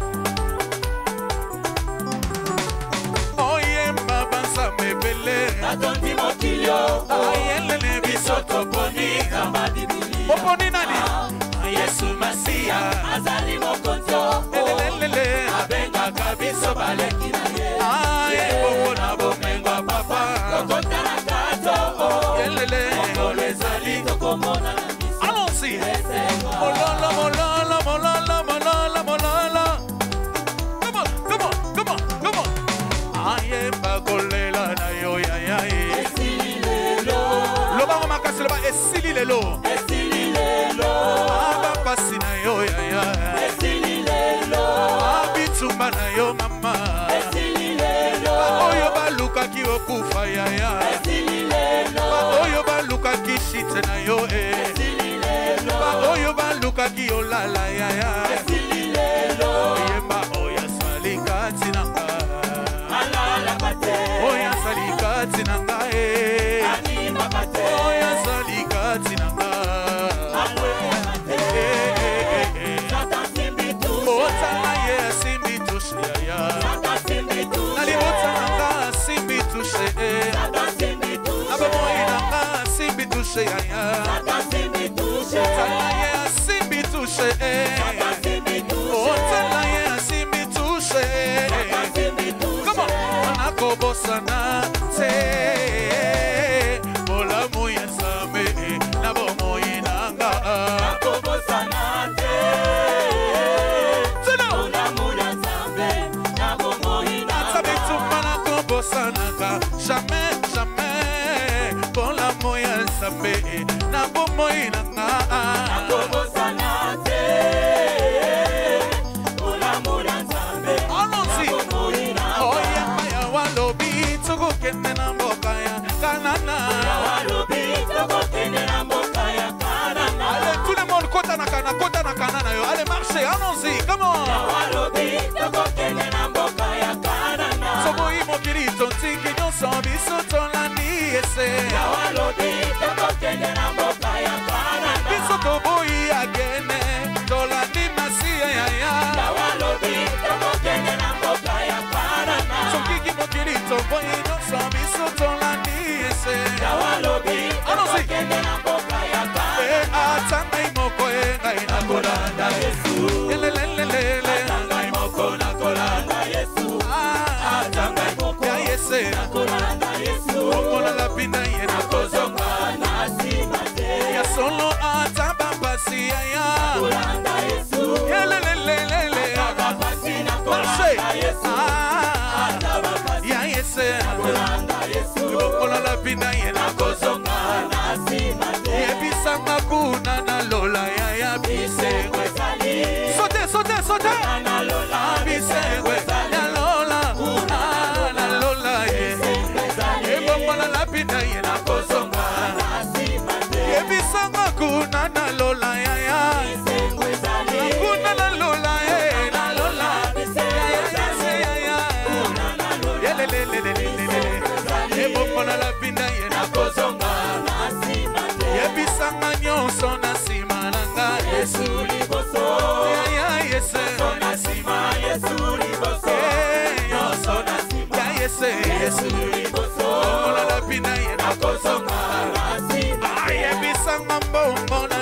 Oye baba sambe bele batondi mokilio. Yelele bisoto ponisa ma Biblia. Oponi nani? Yesu Masia azali mokonzi o. Abenga kabiso baleki na ye. Bongo na bomengo papa lokota na kato. Mokolo ezali tokomona na mi. allons-y. Mololo, mololo, mololo, mololo, mololo. Come on, come on, come on, come on. Aye bakolela na yo ya ya e. Esililelo. Loba makasi loba esililelo. Esililelo. Aba pasi na yo ya ya. Esililelo. Abitumba na yo mama. Esililelo. Oyo baluka ki okufa ya ya. Esililelo. Oyo baluka ki shite na yo Esililelo. Oyo baluka ki olala ya ya. Esililelo. Yemba oya salika tinanga. Alala pate. Oya salika tinanga Anima pate. Oya salika tinanga. Alwe pate. Satan simbi tushe. Otana ye simbi tushe ya. Satan simbi tushe. Nali otana simbi tushe. Satan simbi tushe. Abamo inanga simbi tushe ya ya. Satan simbi tushe. Otana ye simbi tushe. Satan simbi tushe. Otana ye jamais, jamais. Pour l'amour ya Nzambe, na bomoi na nga. Allons-y. Oh ya walobi toko kende na mboka ya Kanana. Allez, tout le monde, kota na Kanana yo. Allez, marchez, allons-y, comment? Soboyi mokili tontingi nyonso biso tolandi ese. Biso toboyi agene tolandi masiya yaya. Sokiki mokili toboyi nyonso biso tolandi ese. Allons-y. Atanga imoko ngai na kolanda Yesu. Elelelele. Atanga imoko na kolanda Yesu. Atanga imoko ya Yesu na kolanda Yesu. Okola la pinda ye na kozonga na simate. Ya solo ataba pasi ya kolanda Yesu. Elelelele. Ataba pasi na kolanda Yesu. Ataba pasi ya Yesu na kolanda Yesu. Okola la pinda ye na kozonga na simate. Yebisanga kuna na lola ya bisengwe. Sautez, sautez, sautez. Bisengwe ya lola. Na lola ye. Ebomala la pinda ye na kozonga. Yebisanga kuna na lola ya. Kuna na lola ye. Na lola. Ebomala la pinda ye na kozonga. Yebisanga nyonso na sima nanga Yesu liboso. Ya Yesu na sima Yesu liboso. Nyonso na sima ya Yesu liboso. Ola la pina ye na kozonga na sima. Yebisanga mbongo na